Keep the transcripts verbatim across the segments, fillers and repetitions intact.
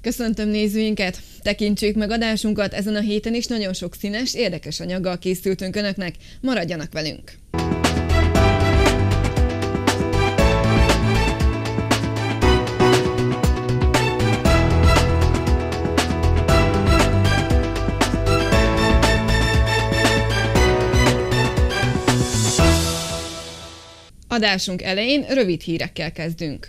Köszöntöm nézőinket! Tekintsük meg adásunkat, ezen a héten is nagyon sok színes, érdekes anyaggal készültünk önöknek, maradjanak velünk! Adásunk elején rövid hírekkel kezdünk.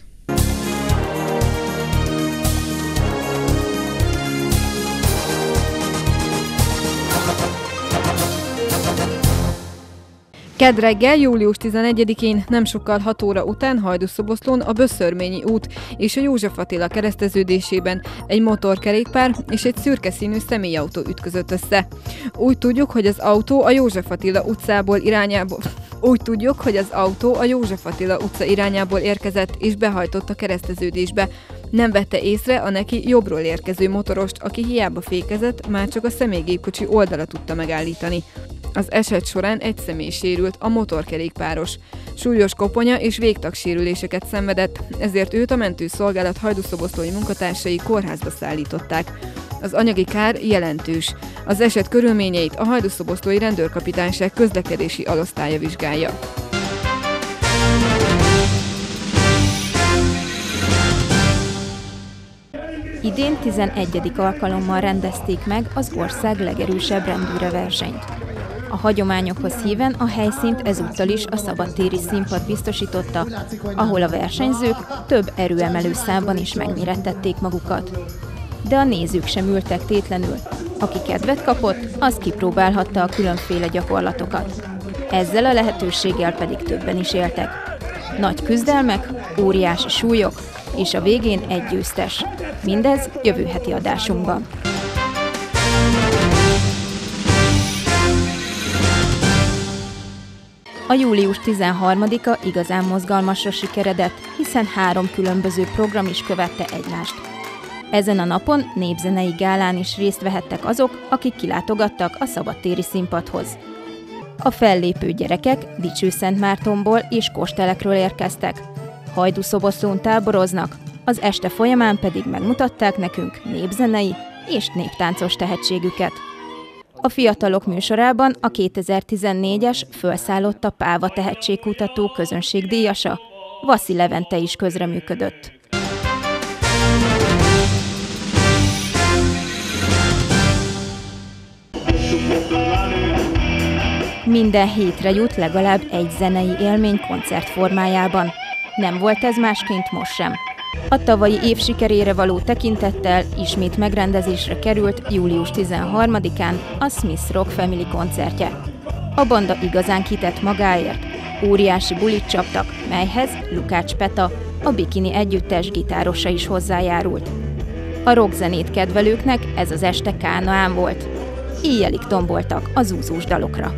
Kedd reggel, július tizenegyedikén, nem sokkal hat óra után Hajdúszoboszlón a Böszörményi út és a József Attila kereszteződésében egy motorkerékpár és egy szürke színű személyautó ütközött össze. Úgy tudjuk, hogy az autó a József Attila utcából irányából... Úgy tudjuk, hogy az autó a József Attila utca irányából érkezett és behajtott a kereszteződésbe. Nem vette észre a neki jobbról érkező motorost, aki hiába fékezett, már csak a személygépkocsi oldala tudta megállítani. Az eset során egy személy sérült, a motorkerékpáros. Súlyos koponya és végtagsérüléseket szenvedett, ezért őt a mentőszolgálat hajdúszoboszlói munkatársai kórházba szállították. Az anyagi kár jelentős. Az eset körülményeit a hajdúszoboszlói rendőrkapitányság közlekedési alosztálya vizsgálja. Idén tizenegyedik alkalommal rendezték meg az ország legerősebb rendőre versenyt. A hagyományokhoz híven a helyszínt ezúttal is a szabadtéri színpad biztosította, ahol a versenyzők több erőemelő számban is megmérettették magukat. De a nézők sem ültek tétlenül. Aki kedvet kapott, az kipróbálhatta a különféle gyakorlatokat. Ezzel a lehetőséggel pedig többen is éltek. Nagy küzdelmek, óriási súlyok, és a végén egy győztes. Mindez jövő heti adásunkban. A július tizenharmadika igazán mozgalmasra sikeredett, hiszen három különböző program is követte egymást. Ezen a napon népzenei gálán is részt vehettek azok, akik kilátogattak a szabadtéri színpadhoz. A fellépő gyerekek Dicsőszentmártonból és Kostelekről érkeztek. Hajdúszoboszlón táboroznak, az este folyamán pedig megmutatták nekünk népzenei és néptáncos tehetségüket. A fiatalok műsorában a kétezer-tizennégyes Fölszállott a Páva tehetségkutató közönségdíjasa, Vaszi Levente is közreműködött. Minden hétre jut legalább egy zenei élmény koncert formájában. Nem volt ez másként most sem. A tavalyi év sikerére való tekintettel ismét megrendezésre került július tizenharmadikán a Smith Rock Family koncertje. A banda igazán kitett magáért. Óriási bulit csaptak, melyhez Lukács Peta, a Bikini együttes gitárosa is hozzájárult. A rockzenét kedvelőknek ez az este kánaán volt. Éjjelig tomboltak a zúzós dalokra.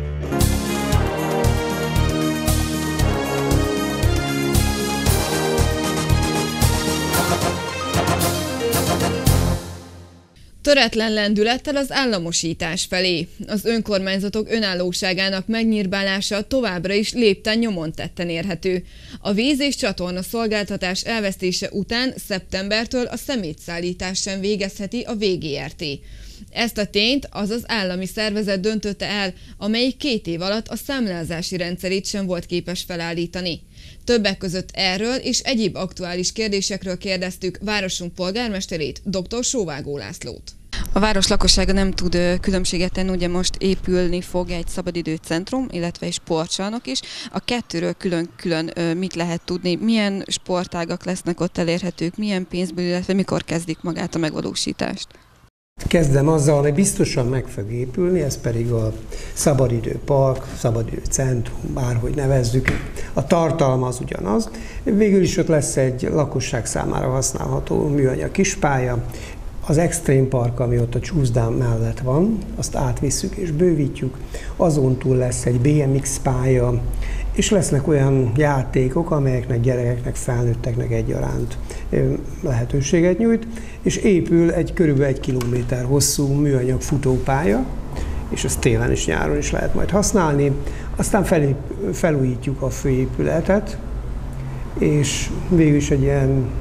Töretlen lendülettel az államosítás felé. Az önkormányzatok önállóságának megnyírbálása továbbra is lépten nyomon tetten érhető. A víz- és csatorna szolgáltatás elvesztése után szeptembertől a szemétszállítás sem végezheti a vé gé er té. Ezt a tényt az az állami szervezet döntötte el, amelyik két év alatt a számlázási rendszerét sem volt képes felállítani. Többek között erről és egyéb aktuális kérdésekről kérdeztük városunk polgármesterét, dr. Sóvágó Lászlót. A város lakossága nem tud különbséget tenni, ugye most épülni fog egy szabadidőcentrum, illetve egy sportcsarnok is. A kettőről külön-külön mit lehet tudni, milyen sportágak lesznek ott elérhetők, milyen pénzből, illetve mikor kezdik magát a megvalósítást? Kezdem azzal, hogy biztosan meg fog épülni, ez pedig a szabadidőpark, szabadidőcentrum, bárhogy nevezzük. A tartalma az ugyanaz. Végül is ott lesz egy lakosság számára használható műanyag kispálya. Az Extreme Park, ami ott a csúszdám mellett van, azt átvisszük és bővítjük. Azon túl lesz egy bé em iksz pálya, és lesznek olyan játékok, amelyeknek gyerekeknek, felnőtteknek egyaránt lehetőséget nyújt, és épül egy körülbelül egy kilométer hosszú műanyag futópálya, és ezt télen és nyáron is lehet majd használni. Aztán felép, felújítjuk a főépületet, és végül is egy ilyen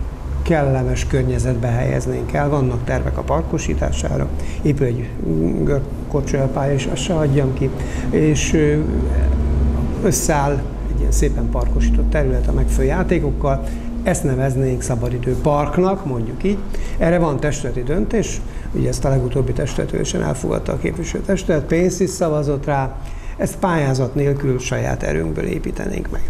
kellemes környezetbe helyeznénk el. Vannak tervek a parkosítására, épül egy görkocsolpálya, és azt se hagyjam ki, és összeáll egy ilyen szépen parkosított terület a megfelelő játékokkal. Ezt neveznénk szabadidő parknak, mondjuk így. Erre van testületi döntés, ugye ezt a legutóbbi testületülésen elfogadta a képviselőtestület, pénzt is szavazott rá, ezt pályázat nélkül saját erőnkből építenénk meg.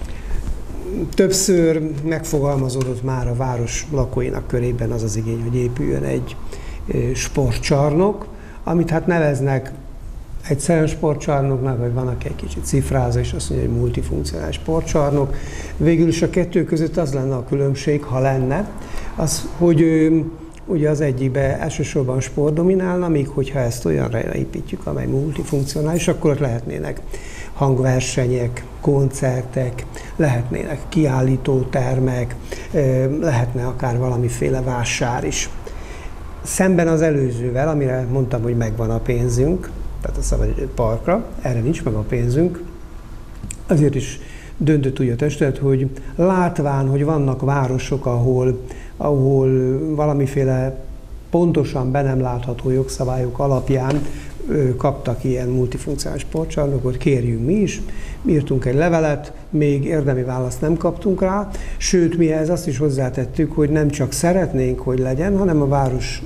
Többször megfogalmazódott már a város lakóinak körében az az igény, hogy épüljön egy sportcsarnok, amit hát neveznek egyszerűen sportcsarnoknak, vagy van, aki egy kicsit cifrázza, és azt mondja, hogy multifunkcionális sportcsarnok. Végül is a kettő között az lenne a különbség, ha lenne, az, hogy ugye az egyikben elsősorban sport dominálna, míg hogyha ezt olyanra építjük, amely multifunkcionális, akkor ott lehetnének hangversenyek, koncertek, lehetnének kiállítótermek, lehetne akár valamiféle vásár is. Szemben az előzővel, amire mondtam, hogy megvan a pénzünk, tehát a szabadidő parkra, erre nincs meg a pénzünk, azért is döntött úgy a testület, hogy látván, hogy vannak városok, ahol, ahol valamiféle pontosan be nem látható jogszabályok alapján kaptak ilyen multifunkcionális sportcsarnokot, kérjünk mi is. Írtunk egy levelet, még érdemi választ nem kaptunk rá, sőt, mi ehhez azt is hozzátettük, hogy nem csak szeretnénk, hogy legyen, hanem a város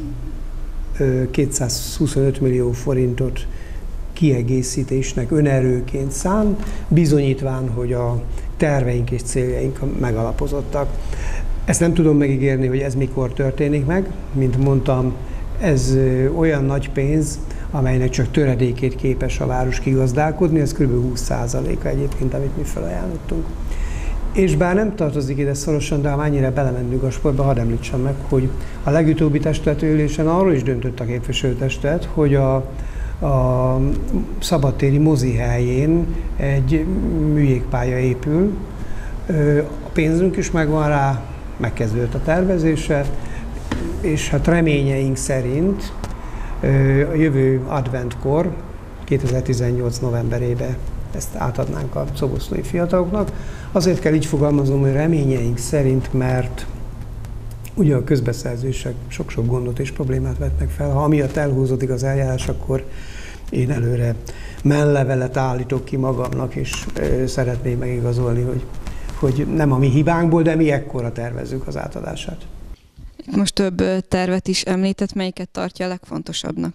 kétszázhuszonöt millió forintot kiegészítésnek önerőként szán, bizonyítván, hogy a terveink és céljaink megalapozottak. Ezt nem tudom megígérni, hogy ez mikor történik meg. Mint mondtam, ez olyan nagy pénz, amelynek csak töredékét képes a város kigazdálkodni, ez kb. húsz százaléka egyébként, amit mi felajánlottunk. És bár nem tartozik ide szorosan, de ha mennyire belementünk a sportba, hadd említsem meg, hogy a legutóbbi testületi ülésen arról is döntött a képviselőtestület, hogy a, a szabadtéri mozi helyén egy műjégpálya épül. A pénzünk is megvan rá, megkezdődött a tervezése, és hát reményeink szerint a jövő adventkor, kétezer-tizennyolc novemberében ezt átadnánk a szoboszlói fiataloknak. Azért kell így fogalmaznom, hogy reményeink szerint, mert ugye a közbeszerzések sok-sok gondot és problémát vetnek fel. Ha amiatt elhúzódik az eljárás, akkor én előre menlevelet állítok ki magamnak, és szeretném megigazolni, hogy, hogy nem a mi hibánkból, de mi ekkora tervezzük az átadását. Most több tervet is említett, melyiket tartja a legfontosabbnak?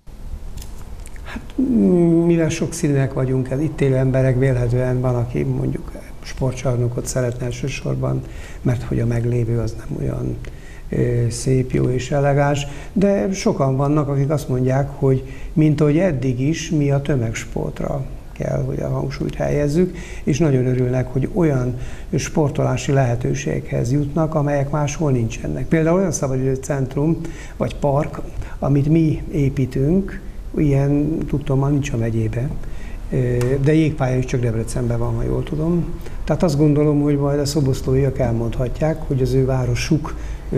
Hát, mivel sokszínűek vagyunk, itt élő emberek, vélhetően van, aki mondjuk sportcsarnokot szeretne elsősorban, mert hogy a meglévő az nem olyan szép, jó és elegáns, de sokan vannak, akik azt mondják, hogy mint ahogy eddig is, mi a tömegsportra kell, hogy a hangsúlyt helyezzük, és nagyon örülnek, hogy olyan sportolási lehetőséghez jutnak, amelyek máshol nincsenek. Például olyan szabadidő centrum vagy park, amit mi építünk, ilyen tudtommal nincs a megyében, de jégpálya is csak Debrecenben van, ha jól tudom. Tehát azt gondolom, hogy majd a szoboszlóiak elmondhatják, hogy az ő városuk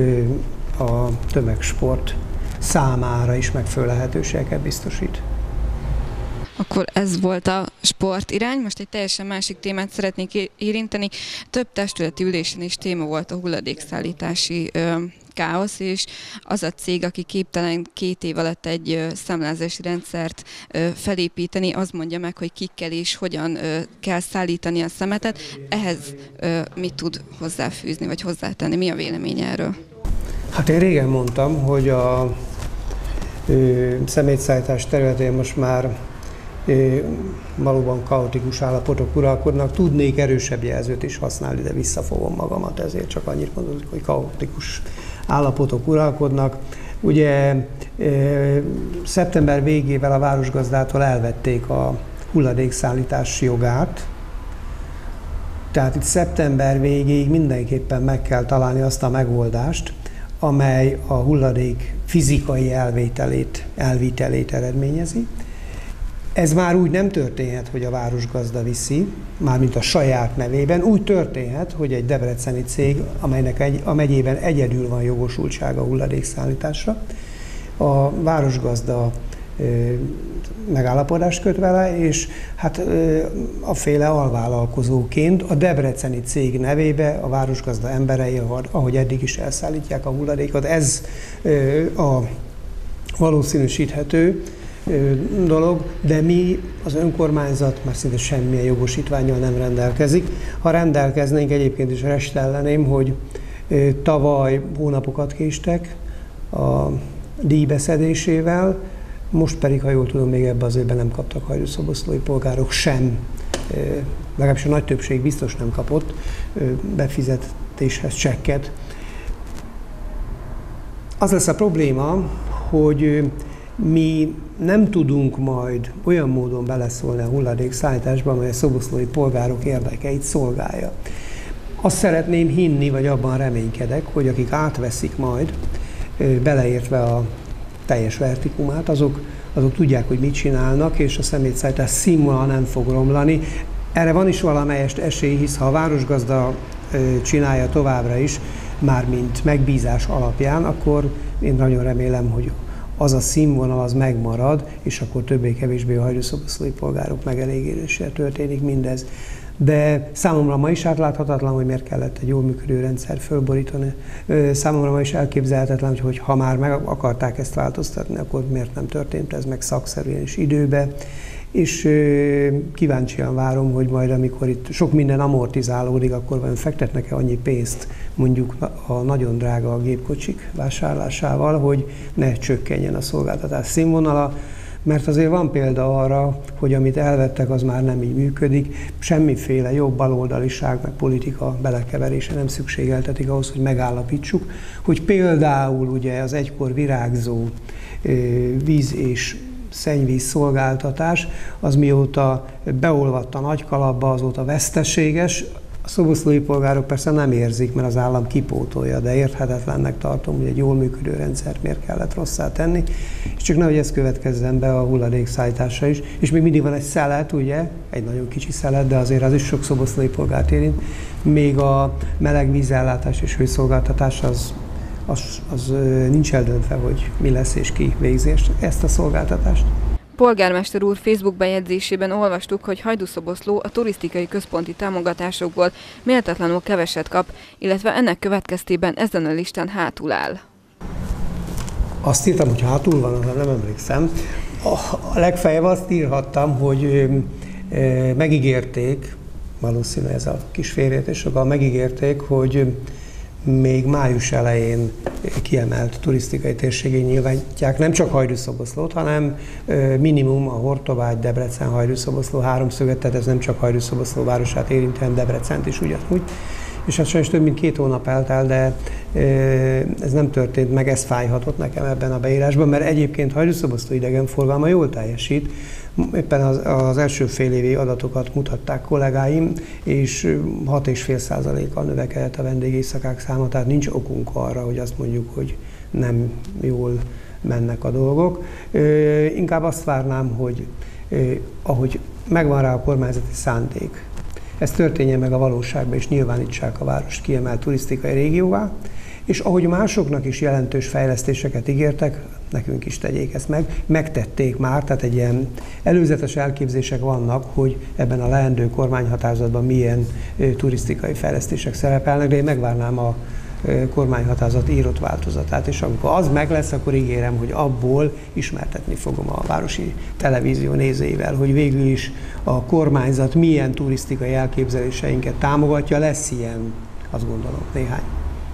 a tömegsport számára is megfelelő lehetőségeket biztosít. Akkor ez volt a sport irány. Most egy teljesen másik témát szeretnék érinteni. Több testületi ülésen is téma volt a hulladékszállítási ö, káosz, és az a cég, aki képtelen két év alatt egy ö, számlázási rendszert ö, felépíteni, az mondja meg, hogy kikkel és hogyan ö, kell szállítani a szemetet. Ehhez ö, mit tud hozzáfűzni, vagy hozzátenni? Mi a véleménye erről? Hát én régen mondtam, hogy a ö, szemétszállítás területén most már valóban kaotikus állapotok uralkodnak. Tudnék erősebb jelzőt is használni, de visszafogom magamat, ezért csak annyit mondom, hogy kaotikus állapotok uralkodnak. Ugye e, szeptember végével a városgazdától elvették a hulladékszállítás jogát, tehát itt szeptember végéig mindenképpen meg kell találni azt a megoldást, amely a hulladék fizikai elvételét, elvitelét eredményezi. Ez már úgy nem történhet, hogy a városgazda viszi, mármint a saját nevében, úgy történhet, hogy egy debreceni cég, amelynek egy, a megyében egyedül van jogosultsága a hulladékszállításra, a városgazda megállapodást köt vele, és hát a féle alvállalkozóként a debreceni cég nevébe a városgazda emberei, ahogy eddig is elszállítják a hulladékot. Ez a valószínűsíthető dolog, de mi, az önkormányzat már szinte semmilyen jogosítvánnyal nem rendelkezik. Ha rendelkeznénk, egyébként is restelleném, hogy tavaly hónapokat késtek a díjbeszedésével, most pedig, ha jól tudom, még ebben az évben nem kaptak hajdúszoboszlói polgárok sem, legalábbis a nagy többség biztos nem kapott befizetéshez csekket. Az lesz a probléma, hogy mi nem tudunk majd olyan módon beleszólni a hulladékszállításba, amely a szoboszlói polgárok érdekeit szolgálja. Azt szeretném hinni, vagy abban reménykedek, hogy akik átveszik majd, beleértve a teljes vertikumát, azok, azok tudják, hogy mit csinálnak, és a szemétszállítás színvonal nem fog romlani. Erre van is valamelyest esély, hisz ha a városgazda csinálja továbbra is, mármint megbízás alapján, akkor én nagyon remélem, hogy az a színvonal az megmarad, és akkor többé-kevésbé a hajdúszoboszlói polgárok megelégedésére történik mindez. De számomra ma is átláthatatlan, hogy miért kellett egy jól működő rendszer fölborítani. Számomra ma is elképzelhetetlen, hogy ha már meg akarták ezt változtatni, akkor miért nem történt ez meg szakszerűen és időbe. És kíváncsian várom, hogy majd amikor itt sok minden amortizálódik, akkor vajon fektetnek-e annyi pénzt mondjuk a nagyon drága gépkocsik vásárlásával, hogy ne csökkenjen a szolgáltatás színvonala. Mert azért van példa arra, hogy amit elvettek, az már nem így működik. Semmiféle jobb baloldaliság, meg politika belekeverése nem szükségeltetik ahhoz, hogy megállapítsuk, hogy például ugye az egykor virágzó víz és szennyvíz szolgáltatás, az mióta beolvadt a nagy kalapba, azóta veszteséges. A szoboszlói polgárok persze nem érzik, mert az állam kipótolja, de érthetetlennek tartom, hogy egy jól működő rendszert miért kellett rosszá tenni, és csak nehogy ez következzen be a hulladékszállításra is. És még mindig van egy szelet, ugye, egy nagyon kicsi szelet, de azért az is sok szoboszlói polgárt érint. Még a meleg vízellátás és hőszolgáltatás az, az, az nincs eldöntve, hogy mi lesz és ki végzi ezt a szolgáltatást. Polgármester úr Facebook bejegyzésében olvastuk, hogy Hajdúszoboszló a turisztikai központi támogatásokból méltatlanul keveset kap, illetve ennek következtében ezen a listán hátul áll. Azt írtam, hogy hátul van, nem emlékszem. A legfeljebb azt írhattam, hogy megígérték, valószínű ez a kis félreértés, sokkal megígérték, hogy még május elején kiemelt turisztikai térségé nyilvánítják nem csak Hajdúszoboszlót, hanem minimum a Hortobágy, Debrecen, Hajdúszoboszló háromszöget, tehát ez nem csak Hajdúszoboszló városát érinti, hanem Debrecent is ugyanúgy. És hát sajnos több mint két hónap eltelt, de ez nem történt meg, ez fájhatott nekem ebben a beírásban, mert egyébként Hajdúszoboszló idegenforgalma jól teljesít. Éppen az, az első fél évi adatokat mutatták kollégáim, és hat egész öt százalékkal növekedett a vendégéjszakák száma, tehát nincs okunk arra, hogy azt mondjuk, hogy nem jól mennek a dolgok. Inkább azt várnám, hogy ahogy megvan rá a kormányzati szándék, ez történjen meg a valóságban, és nyilvánítsák a várost kiemelt turisztikai régióvá, és ahogy másoknak is jelentős fejlesztéseket ígértek, nekünk is tegyék ezt meg. Megtették már, tehát egy ilyen előzetes elképzések vannak, hogy ebben a leendő kormányhatározatban milyen turisztikai fejlesztések szerepelnek, de én megvárnám a kormányhatározat írott változatát, és amikor az meg lesz, akkor ígérem, hogy abból ismertetni fogom a városi televízió nézőivel, hogy végül is a kormányzat milyen turisztikai elképzeléseinket támogatja, lesz ilyen, azt gondolom, néhány.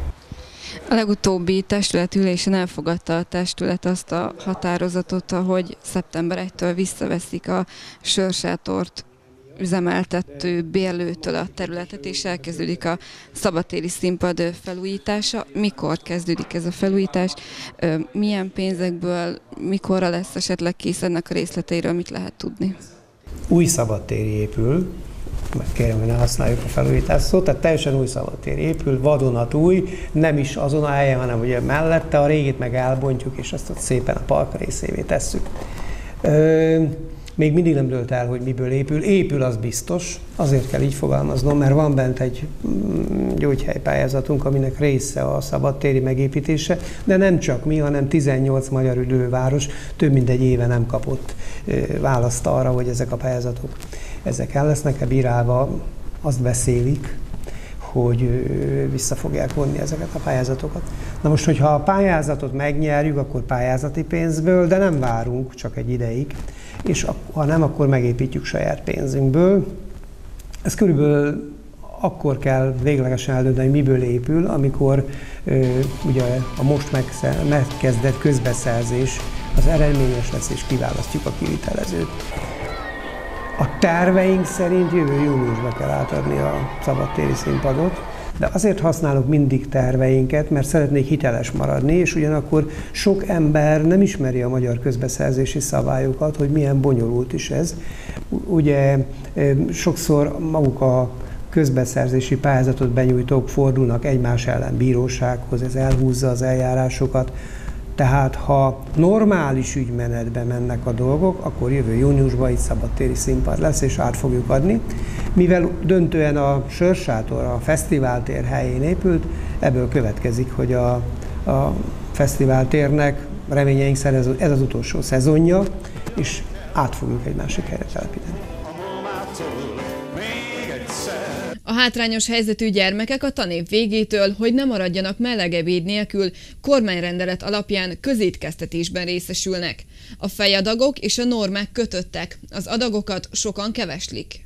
A legutóbbi testületülésen elfogadta a testület azt a határozatot, hogy szeptember elsejétől visszaveszik a sörsátort üzemeltető bérlőtől a területet, és elkezdődik a szabadtéri színpad felújítása. Mikor kezdődik ez a felújítás? Milyen pénzekből, mikorra lesz esetleg kész, ennek a részleteiről mit lehet tudni? Új szabadtéri épül, mert kérem, hogy ne használjuk a felújítás szót, tehát teljesen új szabadtér épül, vadonatúj, nem is azon a helyen, hanem ugye mellette, a régit meg elbontjuk, és azt ott szépen a park részévé tesszük. Még mindig nem dőlt el, hogy miből épül. Épül, az biztos. Azért kell így fogalmaznom, mert van bent egy gyógyhelypályázatunk, aminek része a szabadtéri megépítése, de nem csak mi, hanem tizennyolc magyar üdülőváros több mint egy éve nem kapott választ arra, hogy ezek a pályázatok ezek el lesznek-e bírálva. Azt beszélik, hogy vissza fogják vonni ezeket a pályázatokat. Na most, hogyha a pályázatot megnyerjük, akkor pályázati pénzből, de nem várunk csak egy ideig, és ha nem, akkor megépítjük saját pénzünkből. Ez körülbelül akkor kell véglegesen eldönteni, miből épül, amikor ugye a most megkezdett közbeszerzés az eredményes lesz, és kiválasztjuk a kivitelezőt. A terveink szerint jövő júniusban kell átadni a szabadtéri színpadot, de azért használok mindig terveinket, mert szeretnék hiteles maradni, és ugyanakkor sok ember nem ismeri a magyar közbeszerzési szabályokat, hogy milyen bonyolult is ez. Ugye sokszor maguk a közbeszerzési pályázatot benyújtók fordulnak egymás ellen bírósághoz, ez elhúzza az eljárásokat. Tehát ha normális ügymenetben mennek a dolgok, akkor jövő júniusban itt szabadtéri színpad lesz, és át fogjuk adni. Mivel döntően a Sörsátor, a fesztiváltér helyén épült, ebből következik, hogy a, a fesztiváltérnek reményeink szerint ez az utolsó szezonja, és át fogjuk egy másik helyre telepíteni. A hátrányos helyzetű gyermekek a tanév végétől, hogy ne maradjanak meleg ebéd nélkül, kormányrendelet alapján közétkeztetésben részesülnek. A fejadagok és a normák kötöttek, az adagokat sokan keveslik.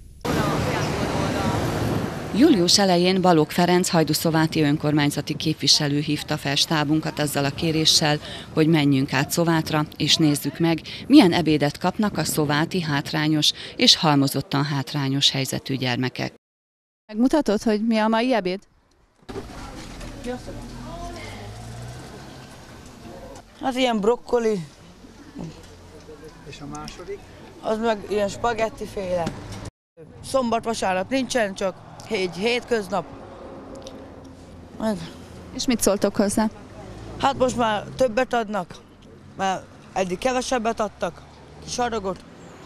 Július elején Balogh Ferenc hajdúszováti önkormányzati képviselő hívta fel stábunkat azzal a kéréssel, hogy menjünk át Szovátra, és nézzük meg, milyen ebédet kapnak a szováti hátrányos és halmozottan hátrányos helyzetű gyermekek. Megmutatod, hogy mi a mai ebéd? Az ilyen brokkoli. És a második? Az meg ilyen spagetti féle. Szombat-vasárnap nincsen, csak egy hétköznap. És mit szóltok hozzá? Hát most már többet adnak, mert eddig kevesebbet adtak, kis adagot.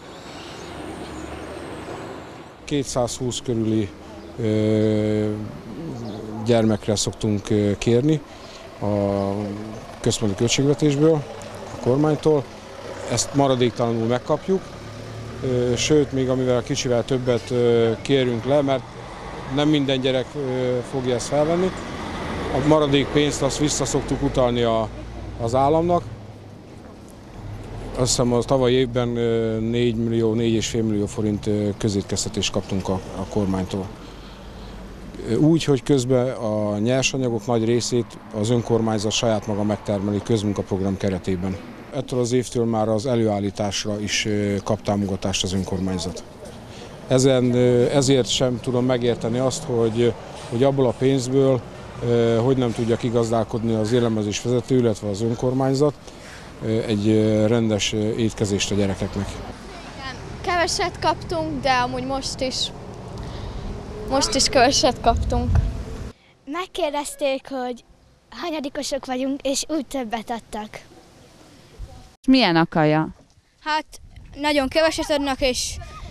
kétszázhúsz körüli ö, gyermekre szoktunk kérni a központi költségvetésből, a kormánytól. Ezt maradéktalanul megkapjuk, ö, sőt, még amivel kicsivel többet ö, kérünk le, mert nem minden gyerek ö, fogja ezt felvenni. A maradék pénzt azt vissza szoktuk utalni a, az államnak. Azt hiszem, a tavalyi évben négy millió, négy és fél millió forint közétkeztetést kaptunk a, a kormánytól. Úgy, hogy közben a nyersanyagok nagy részét az önkormányzat saját maga megtermeli közmunkaprogram keretében. Ettől az évtől már az előállításra is kap támogatást az önkormányzat. Ezen, ezért sem tudom megérteni azt, hogy, hogy abból a pénzből hogy nem tudja kigazdálkodni az élelmezés vezető, illetve az önkormányzat egy rendes étkezést a gyerekeknek. Keveset kaptunk, de amúgy most is, most is keveset kaptunk. Megkérdezték, hogy hanyadikosok vagyunk, és úgy többet adtak. Milyen a kaja? Hát nagyon keveset adnak, és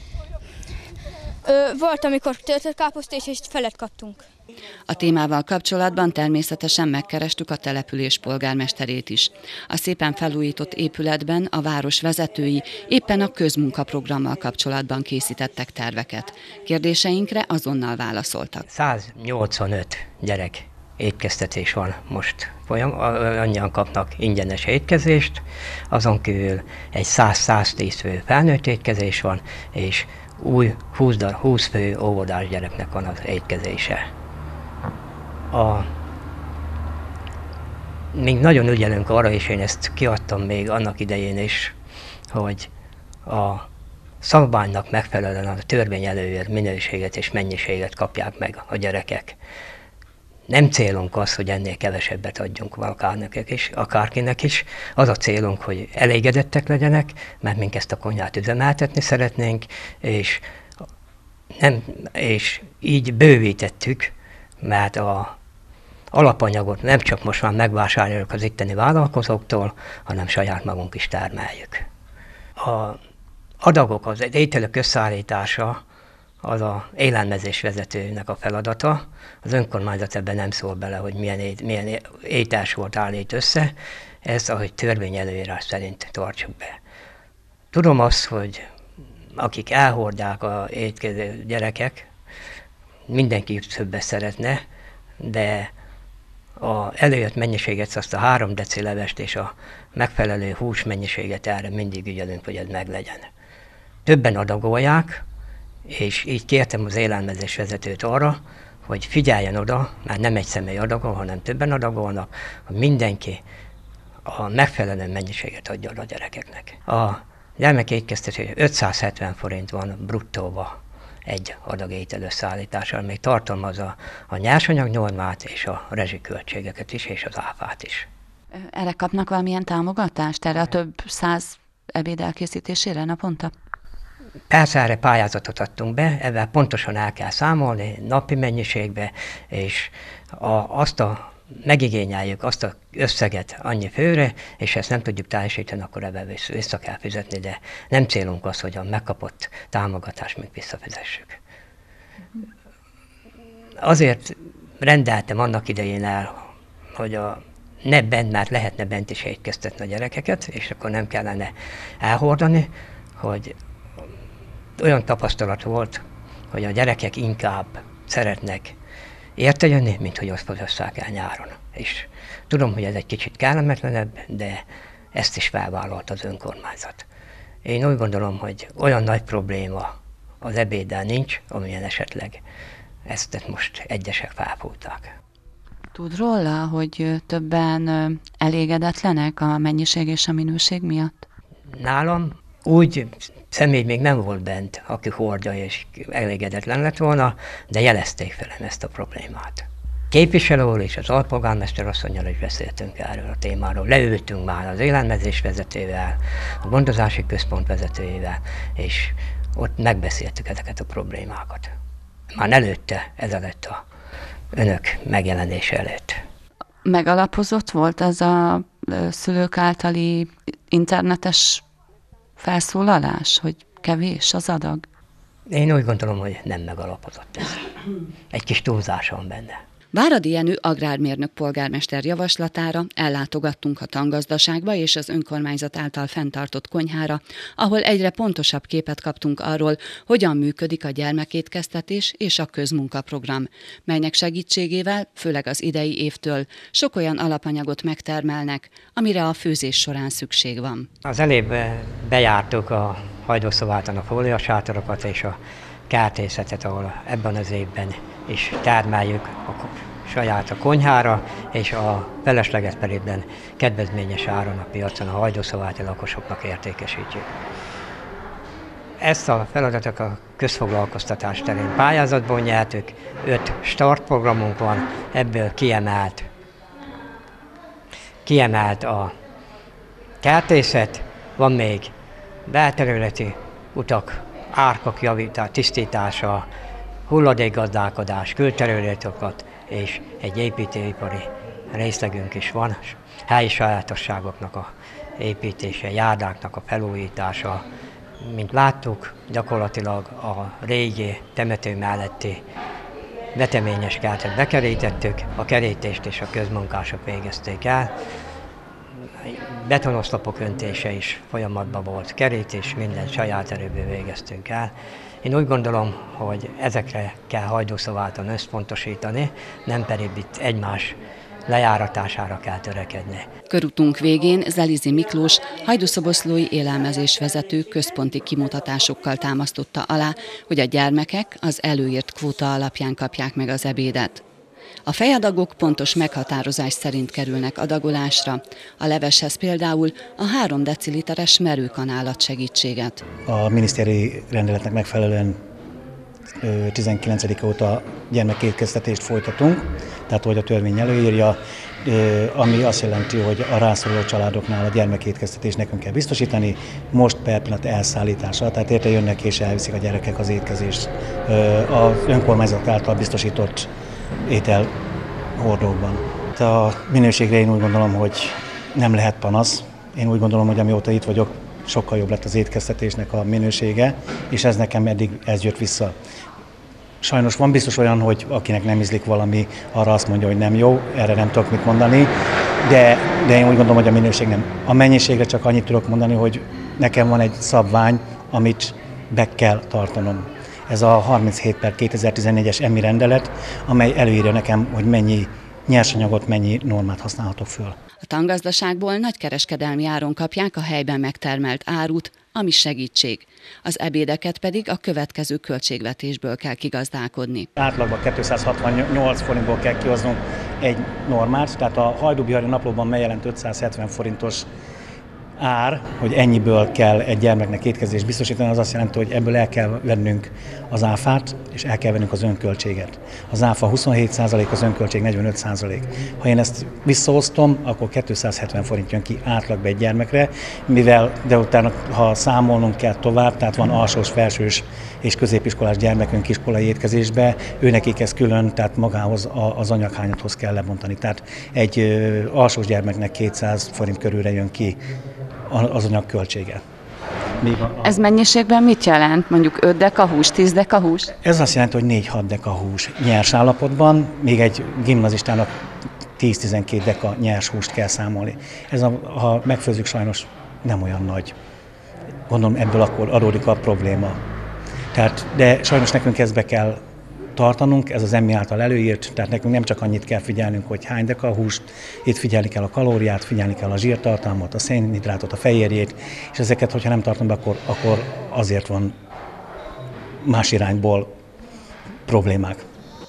ö, volt, amikor töltött káposzta, és felet kaptunk. A témával kapcsolatban természetesen megkerestük a település polgármesterét is. A szépen felújított épületben a város vezetői éppen a közmunkaprogrammal kapcsolatban készítettek terveket. Kérdéseinkre azonnal válaszoltak. száznyolcvanöt gyerek étkeztetés van most folyam, annyian kapnak ingyenes étkezést, azon kívül egy száz-száztíz fő felnőtt étkezés van, és új húsz fő óvodás gyereknek van az étkezése. A, még nagyon ügyelünk arra, és én ezt kiadtam még annak idején is, hogy a szabványnak megfelelően a törvény előírt minőséget és mennyiséget kapják meg a gyerekek. Nem célunk az, hogy ennél kevesebbet adjunk akárkinek is, akárkinek is. Az a célunk, hogy elégedettek legyenek, mert mink ezt a konyhát üzemeltetni szeretnénk, és, nem, és így bővítettük, mert a alapanyagot nem csak most már megvásároljuk az itteni vállalkozóktól, hanem saját magunk is termeljük. A adagok, az ételek összeállítása az a élelmezés vezetőnek a feladata. Az önkormányzat ebben nem szól bele, hogy milyen, é, milyen ételsort állít össze, ezt ahogy törvény előírás szerint tartsuk be. Tudom azt, hogy akik elhordják a étkező gyerekek, mindenki többet szeretne, de a előjött mennyiséget, azt a három deci levest és a megfelelő hús mennyiséget erre mindig ügyelünk, hogy ez meglegyen. Többen adagolják, és így kértem az élelmezés vezetőt arra, hogy figyeljen oda, már nem egy személy adagol, hanem többen adagolnak, hogy mindenki a megfelelő mennyiséget adja a gyerekeknek. A gyermekétkeztetés ötszázhetven forint van bruttóba egy adag étel összeállítással, még tartalmazza a nyersanyagnormát és a rezsiköltségeket is, és az áfát is. Erre kapnak valamilyen támogatást, erre a több száz ebéd elkészítésére naponta? Persze erre pályázatot adtunk be, ezzel pontosan el kell számolni, napi mennyiségbe, és a, azt a megigényeljük azt az összeget annyi főre, és ezt nem tudjuk teljesíteni, akkor ebben vissza kell fizetni, de nem célunk az, hogy a megkapott támogatást még visszafizessük. Azért rendeltem annak idején el, hogy a ne bent, mert lehetne bent is étkeztetni a gyerekeket, és akkor nem kellene elhordani, hogy olyan tapasztalat volt, hogy a gyerekek inkább szeretnek érte jönni, mint hogy azt fogyasszák el nyáron. És tudom, hogy ez egy kicsit kellemetlenebb, de ezt is felvállalt az önkormányzat. Én úgy gondolom, hogy olyan nagy probléma az ebéddel nincs, amilyen esetleg ezt most egyesek felfújták. Tud róla, hogy többen elégedetlenek a mennyiség és a minőség miatt? Nálam úgy személy még nem volt bent, aki hordja és elégedetlen lett volna, de jelezték felem ezt a problémát. Képviselő úr és az alpolgármester asszonnyal is beszéltünk erről a témáról. Leültünk már az élelmezés vezetővel, a gondozási központ vezetőjével, és ott megbeszéltük ezeket a problémákat. Már előtte, ezelőtt a önök megjelenése előtt. Megalapozott volt az a szülők általi internetes felszólalás, hogy kevés az adag? Én úgy gondolom, hogy nem megalapozott ez. Egy kis túlzás van benne. Váradi Jenő agrármérnök polgármester javaslatára ellátogattunk a tangazdaságba és az önkormányzat által fenntartott konyhára, ahol egyre pontosabb képet kaptunk arról, hogyan működik a gyermekétkeztetés és a közmunkaprogram, melynek segítségével, főleg az idei évtől sok olyan alapanyagot megtermelnek, amire a főzés során szükség van. Az elébb bejártuk a Hajdúszobaton a fóliasátorokat és a kertészetet, ahol ebben az évben is termeljük a saját a konyhára, és a felesleget pedig kedvezményes áron a piacon a hajdúszobáti lakosoknak értékesítjük. Ezt a feladatot a közfoglalkoztatás terén pályázatból nyertük, öt startprogramunk van, ebből kiemelt, kiemelt a kertészet, van még belterületi utak, árkok javítása, tisztítása, hulladékgazdálkodás, külterületokat, és egy építőipari részlegünk is van, helyi sajátosságoknak a építése, járdáknak a felújítása. Mint láttuk, gyakorlatilag a régi temető melletti veteményes kertet bekerítettük, a kerítést és a közmunkások végezték el. Betonoszlopok öntése is folyamatban volt, kerítés, minden saját erőből végeztünk el. Én úgy gondolom, hogy ezekre kell Hajdúszobaton összpontosítani, nem pedig itt egymás lejáratására kell törekedni. Körutunk végén Zelizi Miklós, hajdúszoboszlói élelmezésvezető központi kimutatásokkal támasztotta alá, hogy a gyermekek az előírt kvóta alapján kapják meg az ebédet. A fejadagok pontos meghatározás szerint kerülnek adagolásra, a leveshez például a három deciliteres merőkanál ad segítséget. A minisztéri rendeletnek megfelelően tizenkilencedike óta gyermekétkeztetést folytatunk, tehát hogy a törvény előírja, ami azt jelenti, hogy a rászoruló családoknál a gyermekétkeztetést nekünk kell biztosítani, most per pillanat elszállítása, tehát érte jönnek és elviszik a gyerekek az étkezést az önkormányzat által biztosított ételhordókban. A minőségre én úgy gondolom, hogy nem lehet panasz. Én úgy gondolom, hogy amióta itt vagyok, sokkal jobb lett az étkeztetésnek a minősége, és ez nekem eddig ez jött vissza. Sajnos van biztos olyan, hogy akinek nem ízlik valami, arra azt mondja, hogy nem jó, erre nem tudok mit mondani, de, de én úgy gondolom, hogy a minőség nem. A mennyiségre csak annyit tudok mondani, hogy nekem van egy szabvány, amit be kell tartanom. Ez a harminchét per kétezer-tizennégyes e em i rendelet, amely előírja nekem, hogy mennyi nyersanyagot, mennyi normát használhatok föl. A tangazdaságból nagykereskedelmi áron kapják a helyben megtermelt árut, ami segítség. Az ebédeket pedig a következő költségvetésből kell kigazdálkodni. Átlagban kétszázhatvannyolc forintból kell kihoznunk egy normát, tehát a Hajdú-Bihari Naplóban megjelent ötszázhetven forintos ár, hogy ennyiből kell egy gyermeknek étkezést biztosítani, az azt jelenti, hogy ebből el kell vennünk az áfát, és el kell vennünk az önköltséget. Az áfa huszonhét százalék, az önköltség negyvenöt százalék. Ha én ezt visszaosztom, akkor kétszázhetven forint jön ki átlagba egy gyermekre, mivel de utána, ha számolnunk kell tovább, tehát van alsós, felsős és középiskolás gyermekünk iskolai étkezésbe, őnekik ez külön, tehát magához az anyaghányathoz kell lebontani. Tehát egy alsós gyermeknek kétszáz forint körülre jön ki az anyag költsége. Ez mennyiségben mit jelent? Mondjuk öt deka hús, tíz deka hús? Ez azt jelenti, hogy négy-hat deka hús nyers állapotban, még egy gimnazistának tíz-tizenkét deka nyers húst kell számolni. Ez, a, ha megfőzzük, sajnos nem olyan nagy. Gondolom, ebből akkor adódik a probléma. Tehát, de sajnos nekünk ezt be kell tartanunk, ez az e em i által előírt, tehát nekünk nem csak annyit kell figyelnünk, hogy hány deka húst, itt figyelni kell a kalóriát, figyelni kell a zsírtartalmat, a szénhidrátot, a fehérjét, és ezeket, hogyha nem tartom be, akkor, akkor azért van más irányból problémák.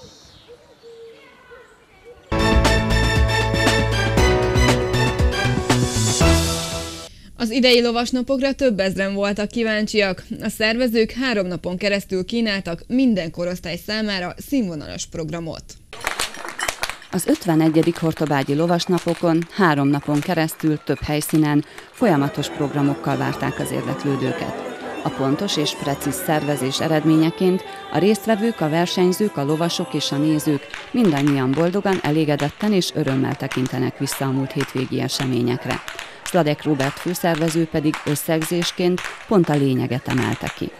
Az idei lovasnapokra több ezren voltak kíváncsiak. A szervezők három napon keresztül kínáltak minden korosztály számára színvonalas programot. Az ötvenegyedik hortobágyi lovasnapokon három napon keresztül több helyszínen folyamatos programokkal várták az érdeklődőket. A pontos és precíz szervezés eredményeként a résztvevők, a versenyzők, a lovasok és a nézők mindannyian boldogan, elégedetten és örömmel tekintenek vissza a múlt hétvégi eseményekre. Szladek Róbert főszervező pedig összegzésként pont a lényeget emelte ki.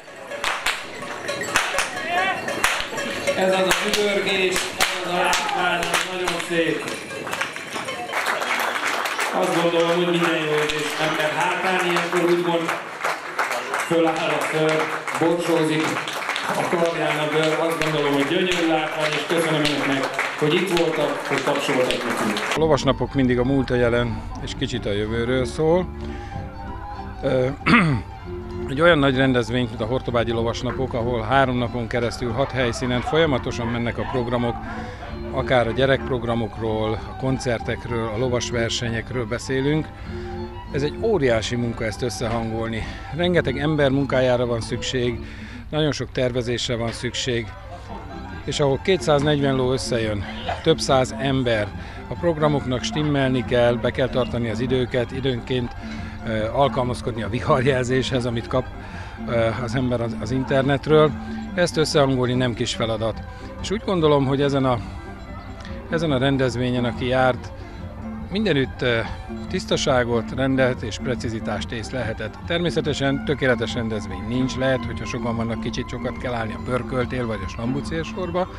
Ez az a üvörgés, ez az a látvány, nagyon szép. Azt gondolom, hogy minden jó érzés ember hátán, ilyenkor úgymond föláll a ször, borsózik a karján a bőr. Azt gondolom, hogy gyönyörű látvány, és köszönöm önöknek, hogy itt voltak, hogy tapsoltak nekünk. A lovasnapok mindig a múlt, a jelen és kicsit a jövőről szól. Egy olyan nagy rendezvény, mint a hortobágyi lovasnapok, ahol három napon keresztül hat helyszínen folyamatosan mennek a programok, akár a gyerekprogramokról, a koncertekről, a lovasversenyekről beszélünk. Ez egy óriási munka ezt összehangolni. Rengeteg ember munkájára van szükség, nagyon sok tervezésre van szükség, és ahol kétszáznegyven ló összejön, több száz ember, a programoknak stimmelni kell, be kell tartani az időket, időnként uh, alkalmazkodni a viharjelzéshez, amit kap uh, az ember az, az internetről. Ezt összehangolni nem kis feladat. És úgy gondolom, hogy ezen a, ezen a rendezvényen, aki járt, mindenütt uh, tisztaságot, rendet és precizitást észlelhetett. Természetesen tökéletes rendezvény nincs, lehet, hogyha sokan vannak, kicsit sokat kell állni a pörköltél vagy a slambucélsorba,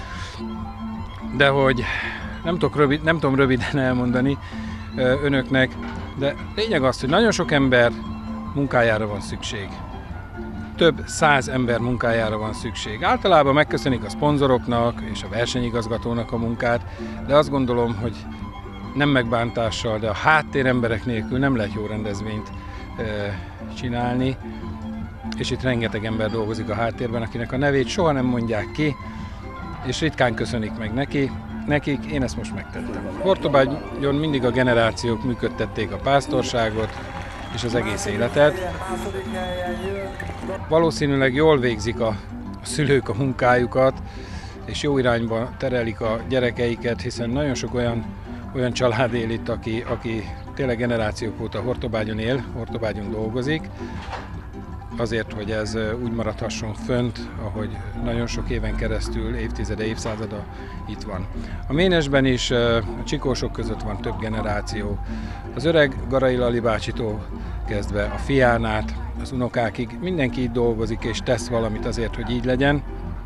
de hogy nem, tudok rövid, nem tudom röviden elmondani uh, önöknek, de lényeg az, hogy nagyon sok ember munkájára van szükség. Több száz ember munkájára van szükség. Általában megköszönik a szponzoroknak és a versenyigazgatónak a munkát, de azt gondolom, hogy nem megbántással, de a háttéremberek nélkül nem lehet jó rendezvényt e, csinálni, és itt rengeteg ember dolgozik a háttérben, akinek a nevét soha nem mondják ki, és ritkán köszönik meg neki, nekik, én ezt most megtettem. Hortobágyon mindig a generációk működtették a pásztorságot és az egész életet. Valószínűleg jól végzik a, a szülők a munkájukat, és jó irányba terelik a gyerekeiket, hiszen nagyon sok olyan olyan család él itt, aki, aki tényleg generációk óta Hortobágyon él, Hortobágyon dolgozik, azért, hogy ez úgy maradhasson fönt, ahogy nagyon sok éven keresztül, évtizede, évszázada itt van. A Ménesben is a csikósok között van több generáció. Az öreg Garai Lali bácsitól kezdve a fián át, az unokákig, mindenki itt dolgozik és tesz valamit azért, hogy így legyen.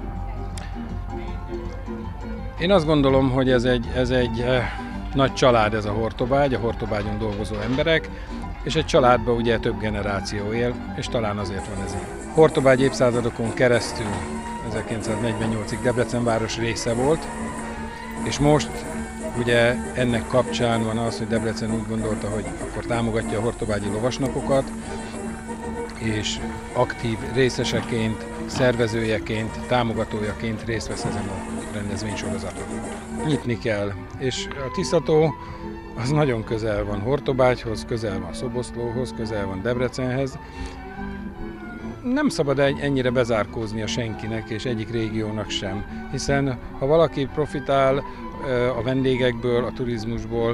Én azt gondolom, hogy ez egy, ez egy nagy család, ez a Hortobágy, a Hortobágyon dolgozó emberek, és egy családban ugye több generáció él, és talán azért van ez így. Hortobágy évszázadokon keresztül ezerkilencszáznegyvennyolcig Debrecen város része volt, és most ugye ennek kapcsán van az, hogy Debrecen úgy gondolta, hogy akkor támogatja a hortobágyi lovasnapokat, és aktív részeseként, szervezőjeként, támogatójaként részt vesz ezen a rendezvénysorozaton. Nyitni kell, és a Tiszató az nagyon közel van Hortobágyhoz, közel van Szoboszlóhoz, közel van Debrecenhez. Nem szabad ennyire bezárkózni a senkinek és egyik régiónak sem, hiszen ha valaki profitál a vendégekből, a turizmusból,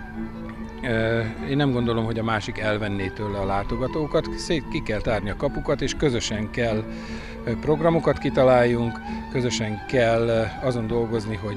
én nem gondolom, hogy a másik elvenné tőle a látogatókat, szét ki kell tárni a kapukat, és közösen kell programokat kitaláljunk, közösen kell azon dolgozni, hogy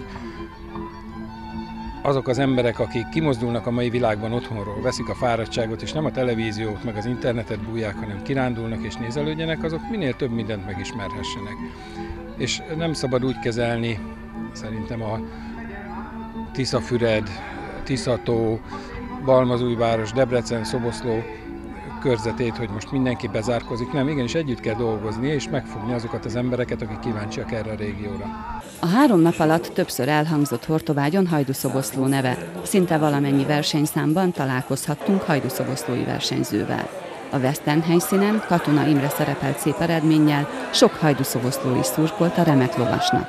azok az emberek, akik kimozdulnak a mai világban otthonról, veszik a fáradtságot, és nem a televíziót, meg az internetet bújják, hanem kirándulnak és nézelődjenek, azok minél több mindent megismerhessenek. És nem szabad úgy kezelni, szerintem a Tiszafüred, Tiszató, Balmazújváros, Debrecen, Szoboszló körzetét, hogy most mindenki bezárkozik. Nem, igenis együtt kell dolgozni, és megfogni azokat az embereket, akik kíváncsiak erre a régióra. A három nap alatt többször elhangzott Hortobágyon Hajdú-Szoboszló neve. Szinte valamennyi versenyszámban találkozhattunk hajdú-szoboszlói versenyzővel. A Western helyszínen Katona Imre szerepelt szép eredménnyel, sok hajdú-szoboszlói szurkolt a remek lovasnak.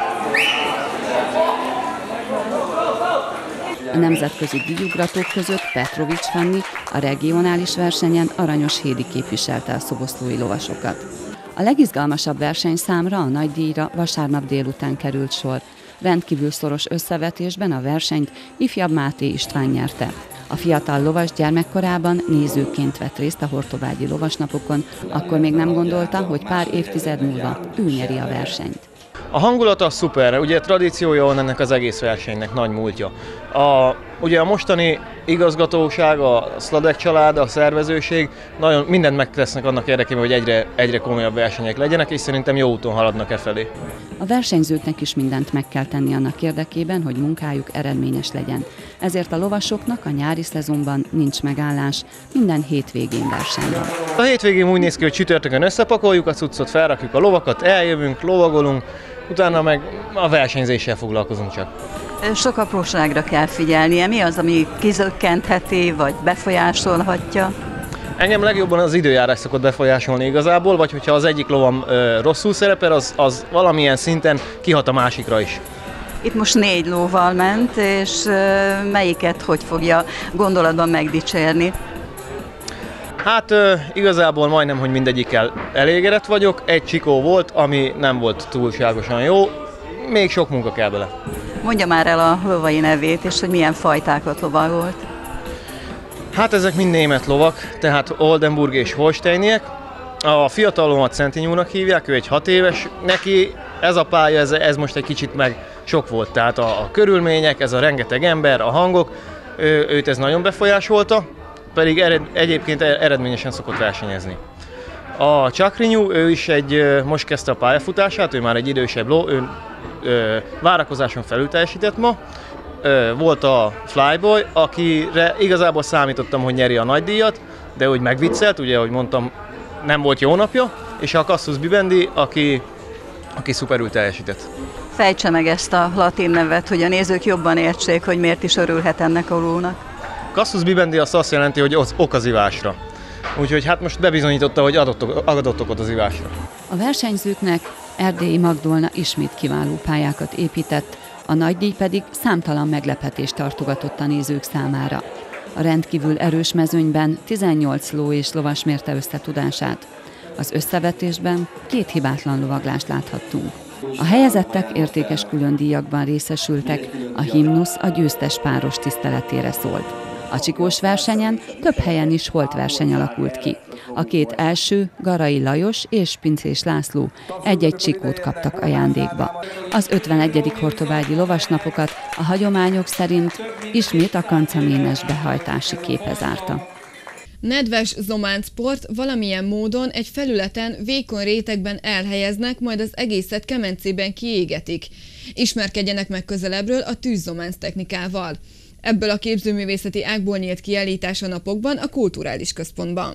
A nemzetközi díjugratók között Petrovics Fanni a regionális versenyen Aranyos Hédi képviselte a szoboszlói lovasokat. A legizgalmasabb versenyszámra, a nagydíjra vasárnap délután került sor. Rendkívül szoros összevetésben a versenyt ifjabb Máté István nyerte. A fiatal lovas gyermekkorában nézőként vett részt a hortobágyi lovasnapokon, akkor még nem gondolta, hogy pár évtized múlva ő nyeri a versenyt. A hangulata szuper, ugye tradíciója van ennek az egész versenynek, nagy múltja. A, ugye a mostani igazgatóság, a Szladek család, a szervezőség nagyon mindent megtesznek annak érdekében, hogy egyre, egyre komolyabb versenyek legyenek, és szerintem jó úton haladnak e felé. A versenyzőknek is mindent meg kell tenni annak érdekében, hogy munkájuk eredményes legyen. Ezért a lovasoknak a nyári szezonban nincs megállás, minden hétvégén verseny van. A hétvégén úgy néz ki, hogy csütörtökön összepakoljuk a cuccot, felrakjuk a lovakat, eljövünk, lovagolunk, utána meg a versenyzéssel foglalkozunk csak. Sok apróságra kell figyelnie. Mi az, ami kizökkentheti, vagy befolyásolhatja? Engem legjobban az időjárás szokott befolyásolni igazából, vagy hogyha az egyik lovam ö, rosszul szerepel, az, az valamilyen szinten kihat a másikra is. Itt most négy lóval ment, és ö, melyiket hogy fogja gondolatban megdicsérni? Hát ö, igazából majdnem, hogy mindegyikkel elégedett vagyok. Egy csikó volt, ami nem volt túlságosan jó, még sok munka kell bele. Mondja már el a lovai nevét, és hogy milyen fajtákat lovagolt. Hát ezek mind német lovak, tehát Oldenburg és Holsteiniek. A fiatal lovamat Szentinyúnak hívják, ő egy hat éves. Neki ez a pálya, ez, ez most egy kicsit meg sok volt. Tehát a, a körülmények, ez a rengeteg ember, a hangok, ő, őt ez nagyon befolyásolta, pedig ered, egyébként eredményesen szokott versenyezni. A Csakrinyú, ő is egy, most kezdte a pályafutását, ő már egy idősebb ló, ő ö, várakozáson felül teljesített ma. Ö, volt a Flyboy, akire igazából számítottam, hogy nyeri a nagydíjat, de úgy megviccelt, ugye, ahogy mondtam, nem volt jó napja, és a Cassius Bibendi, aki, aki szuperül teljesített. Fejtse meg ezt a latin nevet, hogy a nézők jobban értsék, hogy miért is örülhet ennek a lónak. Cassius Bibendi azt, azt jelenti, hogy ok az ivásra. Úgyhogy hát most bebizonyította, hogy adott, adott okot az ivásra. A versenyzőknek Erdélyi Magdolna ismét kiváló pályákat épített, a nagydíj pedig számtalan meglepetést tartogatott a nézők számára. A rendkívül erős mezőnyben tizennyolc ló és lovas mérte össze tudását. Az összevetésben két hibátlan lovaglást láthattunk. A helyezettek értékes különdíjakban részesültek, a himnusz a győztes páros tiszteletére szólt. A csikós versenyen több helyen is holtverseny alakult ki. A két első, Garai Lajos és Pincés László egy-egy csikót kaptak ajándékba. Az ötvenegyedik hortobágyi lovasnapokat a hagyományok szerint ismét a kancaménes behajtási képe zárta. Nedves zománcport valamilyen módon egy felületen vékony rétegben elhelyeznek, majd az egészet kemencében kiégetik. Ismerkedjenek meg közelebbről a tűzzománc technikával. Ebből a képzőművészeti ágból nyílt kiállítás a napokban a Kulturális Központban.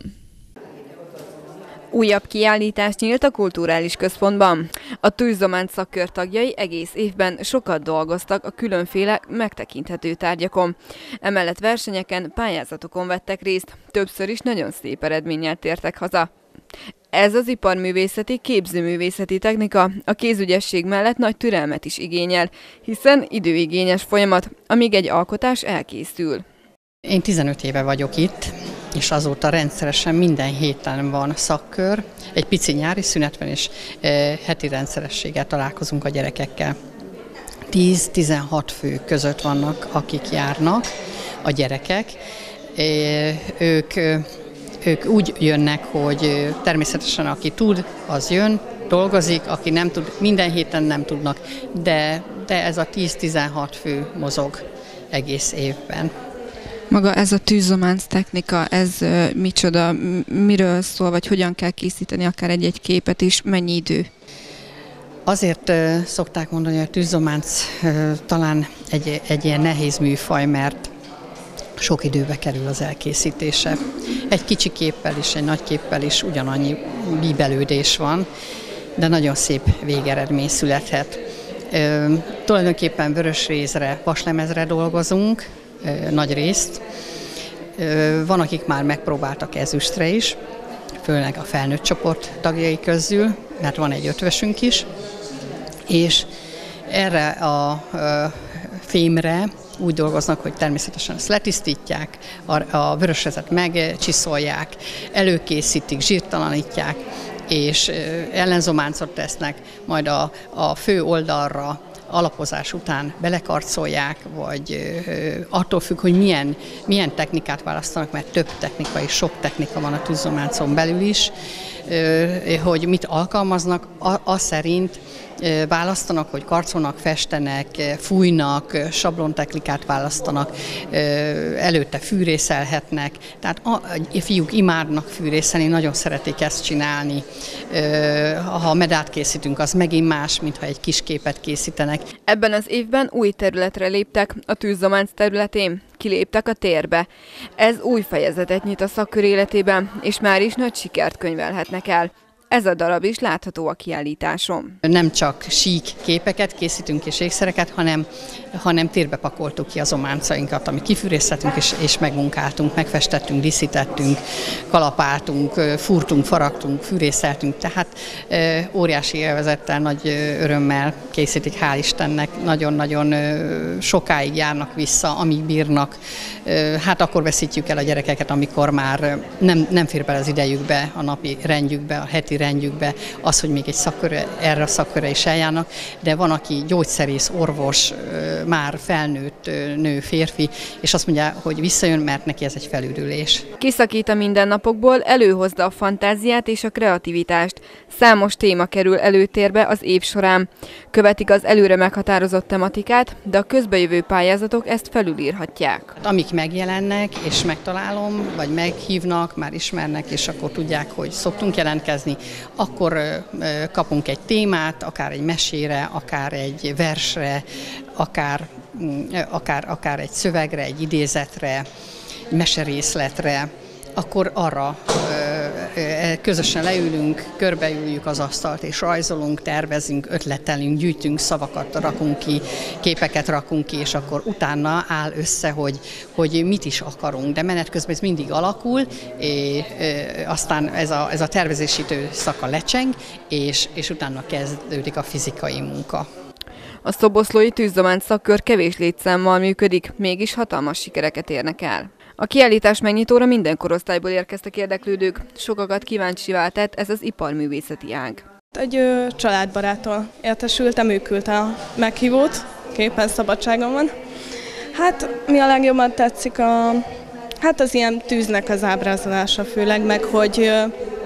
Újabb kiállítás nyílt a Kulturális Központban. A tűzzománc szakkör tagjai egész évben sokat dolgoztak a különféle megtekinthető tárgyakon. Emellett versenyeken, pályázatokon vettek részt, többször is nagyon szép eredménnyel tértek haza. Ez az iparművészeti, képzőművészeti technika a kézügyesség mellett nagy türelmet is igényel, hiszen időigényes folyamat, amíg egy alkotás elkészül. Én tizenöt éve vagyok itt, és azóta rendszeresen minden héten van szakkör, egy pici nyári szünet van, és e, heti rendszerességgel találkozunk a gyerekekkel. tíz-tizenhat fő között vannak, akik járnak, a gyerekek. E, ők, ők úgy jönnek, hogy természetesen aki tud, az jön, dolgozik, aki nem tud, minden héten nem tudnak, de, de ez a tíz-tizenhat fő mozog egész évben. Maga ez a tűzzománc technika, ez uh, micsoda, miről szól, vagy hogyan kell készíteni akár egy-egy képet is, mennyi idő? Azért uh, szokták mondani, hogy a tűzzománc uh, talán egy, egy ilyen nehéz műfaj, mert sok időbe kerül az elkészítése. Egy kicsi képpel is, egy nagy képpel is ugyanannyi bíbelődés van, de nagyon szép végeredmény születhet. Uh, tulajdonképpen vörösrézre, vaslemezre dolgozunk, nagy részt. Van, akik már megpróbáltak ezüstre is, főleg a felnőtt csoport tagjai közül, mert van egy ötvösünk is, és erre a fémre úgy dolgoznak, hogy természetesen ezt letisztítják, a vörösrezet megcsiszolják, előkészítik, zsírtalanítják, és ellenzománcot tesznek, majd a, a fő oldalra alapozás után belekarcolják, vagy attól függ, hogy milyen, milyen technikát választanak, mert több technika és sok technika van a tűzzománcon belül is, hogy mit alkalmaznak, az szerint választanak, hogy karcolnak, festenek, fújnak, sablontechnikát választanak, előtte fűrészelhetnek. Tehát a fiúk imádnak fűrészelni, nagyon szeretik ezt csinálni. Ha medát készítünk, az megint más, mintha egy kis képet készítenek. Ebben az évben új területre léptek, a tűzzománc területén. Kiléptek a térbe. Ez új fejezetet nyit a szakkör életében, és már is nagy sikert könyvelhetnek el. Ez a darab is látható a kiállításon. Nem csak sík képeket készítünk és ékszereket, hanem, hanem térbe pakoltuk ki az zománcainkat, amit kifűrésztettünk és, és megmunkáltunk, megfestettünk, díszítettünk, kalapáltunk, fúrtunk, faragtunk, fűrészeltünk. Tehát e, óriási élvezettel, nagy örömmel készítik, hál' Istennek. Nagyon-nagyon sokáig járnak vissza, amíg bírnak. E, hát akkor veszítjük el a gyerekeket, amikor már nem, nem fér bele az idejükbe, a napi rendjükbe, a heti rendjükbe az, hogy még egy szakköre, erre a szakkörre is eljárnak, de van, aki gyógyszerész, orvos, már felnőtt nő, férfi, és azt mondja, hogy visszajön, mert neki ez egy felüdülés. Kiszakít a mindennapokból, előhozza a fantáziát és a kreativitást. Számos téma kerül előtérbe az év során. Követik az előre meghatározott tematikát, de a közbejövő pályázatok ezt felülírhatják. Amik megjelennek, és megtalálom, vagy meghívnak, már ismernek, és akkor tudják, hogy szoktunk jelentkezni, akkor kapunk egy témát, akár egy mesére, akár egy versre, akár, akár, akár egy szövegre, egy idézetre, egy meserészletre, akkor arra közösen leülünk, körbeüljük az asztalt és rajzolunk, tervezünk, ötletelünk, gyűjtünk, szavakat rakunk ki, képeket rakunk ki, és akkor utána áll össze, hogy, hogy mit is akarunk. De menet közben ez mindig alakul, és aztán ez a, ez a tervezési időszaka lecseng, és, és utána kezdődik a fizikai munka. A szoboszlói tűzzománc szakkör kevés létszámmal működik, mégis hatalmas sikereket érnek el. A kiállítás megnyitóra minden korosztályból érkeztek érdeklődők, sokakat kíváncsivá tett ez az iparművészeti ág. Egy ö, családbarától értesültem, ő küldte a meghívót, képen szabadságom van. Hát mi a legjobban tetszik, a, hát az ilyen tűznek az ábrázolása főleg, meg hogy ö,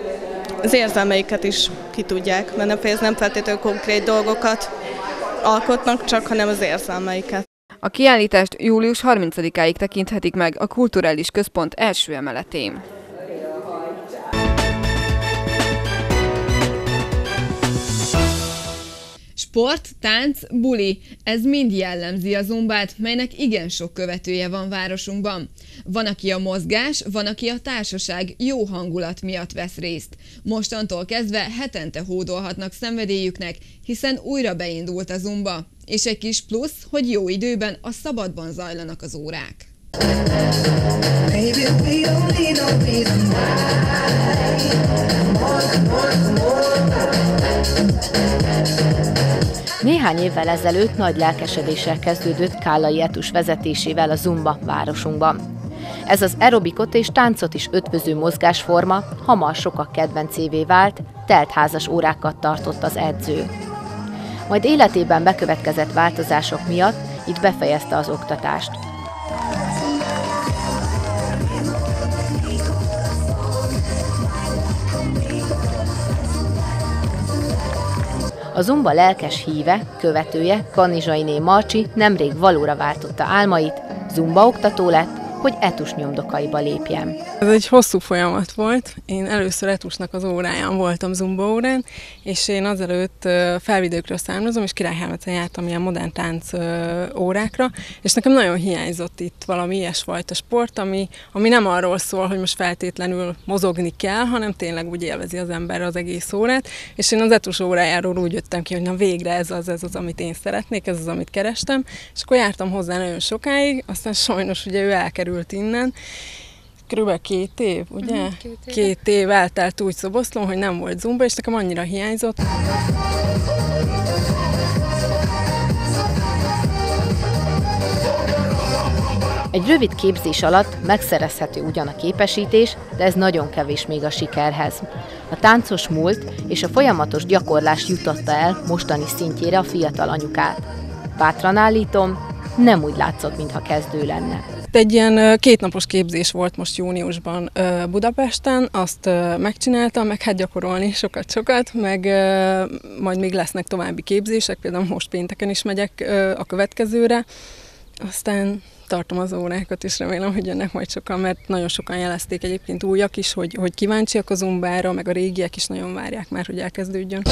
az érzelmeiket is ki tudják, mert nem, nem feltétlenül konkrét dolgokat alkotnak csak, hanem az érzelmeiket. A kiállítást július harmincadikáig tekinthetik meg a Kulturális Központ első emeletén. Sport, tánc, buli, ez mind jellemzi a zumbát, melynek igen sok követője van városunkban. Van, aki a mozgás, van, aki a társaság, jó hangulat miatt vesz részt. Mostantól kezdve hetente hódolhatnak szenvedélyüknek, hiszen újra beindult a zumba. És egy kis plusz, hogy jó időben a szabadban zajlanak az órák. Néhány évvel ezelőtt nagy lelkesedéssel kezdődött Kállai Etus vezetésével a zumba városunkban. Ez az aerobikot és táncot is ötvöző mozgásforma hamar sokak kedvencévé vált, teltházas órákat tartott az edző. Majd életében bekövetkezett változások miatt itt befejezte az oktatást. A zumba lelkes híve, követője, Kanizsainé Marcsi nemrég valóra váltotta álmait, zumba oktató lett, hogy Etus nyomdokaiba lépjen. Ez egy hosszú folyamat volt. Én először Etusnak az óráján voltam zumba órán, és én azelőtt Felvidékről származom, és Királyhámecen jártam ilyen modern tánc órákra, és nekem nagyon hiányzott itt valami ilyesfajta sport, ami, ami nem arról szól, hogy most feltétlenül mozogni kell, hanem tényleg úgy élvezi az ember az egész órát, és én az Etus órájáról úgy jöttem ki, hogy na végre ez az, ez az, amit én szeretnék, ez az, amit kerestem, és akkor jártam hozzá nagyon sokáig, aztán sajnos ugye ő elkerült innen. Körülbelül két év, ugye? Uh-huh, két, év. két év eltelt úgy Szoboszlón, hogy nem volt zumba, és nekem annyira hiányzott. Egy rövid képzés alatt megszerezhető ugyan a képesítés, de ez nagyon kevés még a sikerhez. A táncos múlt és a folyamatos gyakorlás jutotta el mostani szintjére a fiatal anyukát. Bátran állítom, nem úgy látszott, mintha kezdő lenne. Egy ilyen kétnapos képzés volt most júniusban Budapesten, azt megcsináltam, meg hát gyakorolni sokat-sokat, meg majd még lesznek további képzések, például most pénteken is megyek a következőre, aztán tartom az órákat, és remélem, hogy jönnek majd sokan, mert nagyon sokan jelezték egyébként újak is, hogy, hogy kíváncsiak a zumbára, meg a régiek is nagyon várják már, hogy elkezdődjön.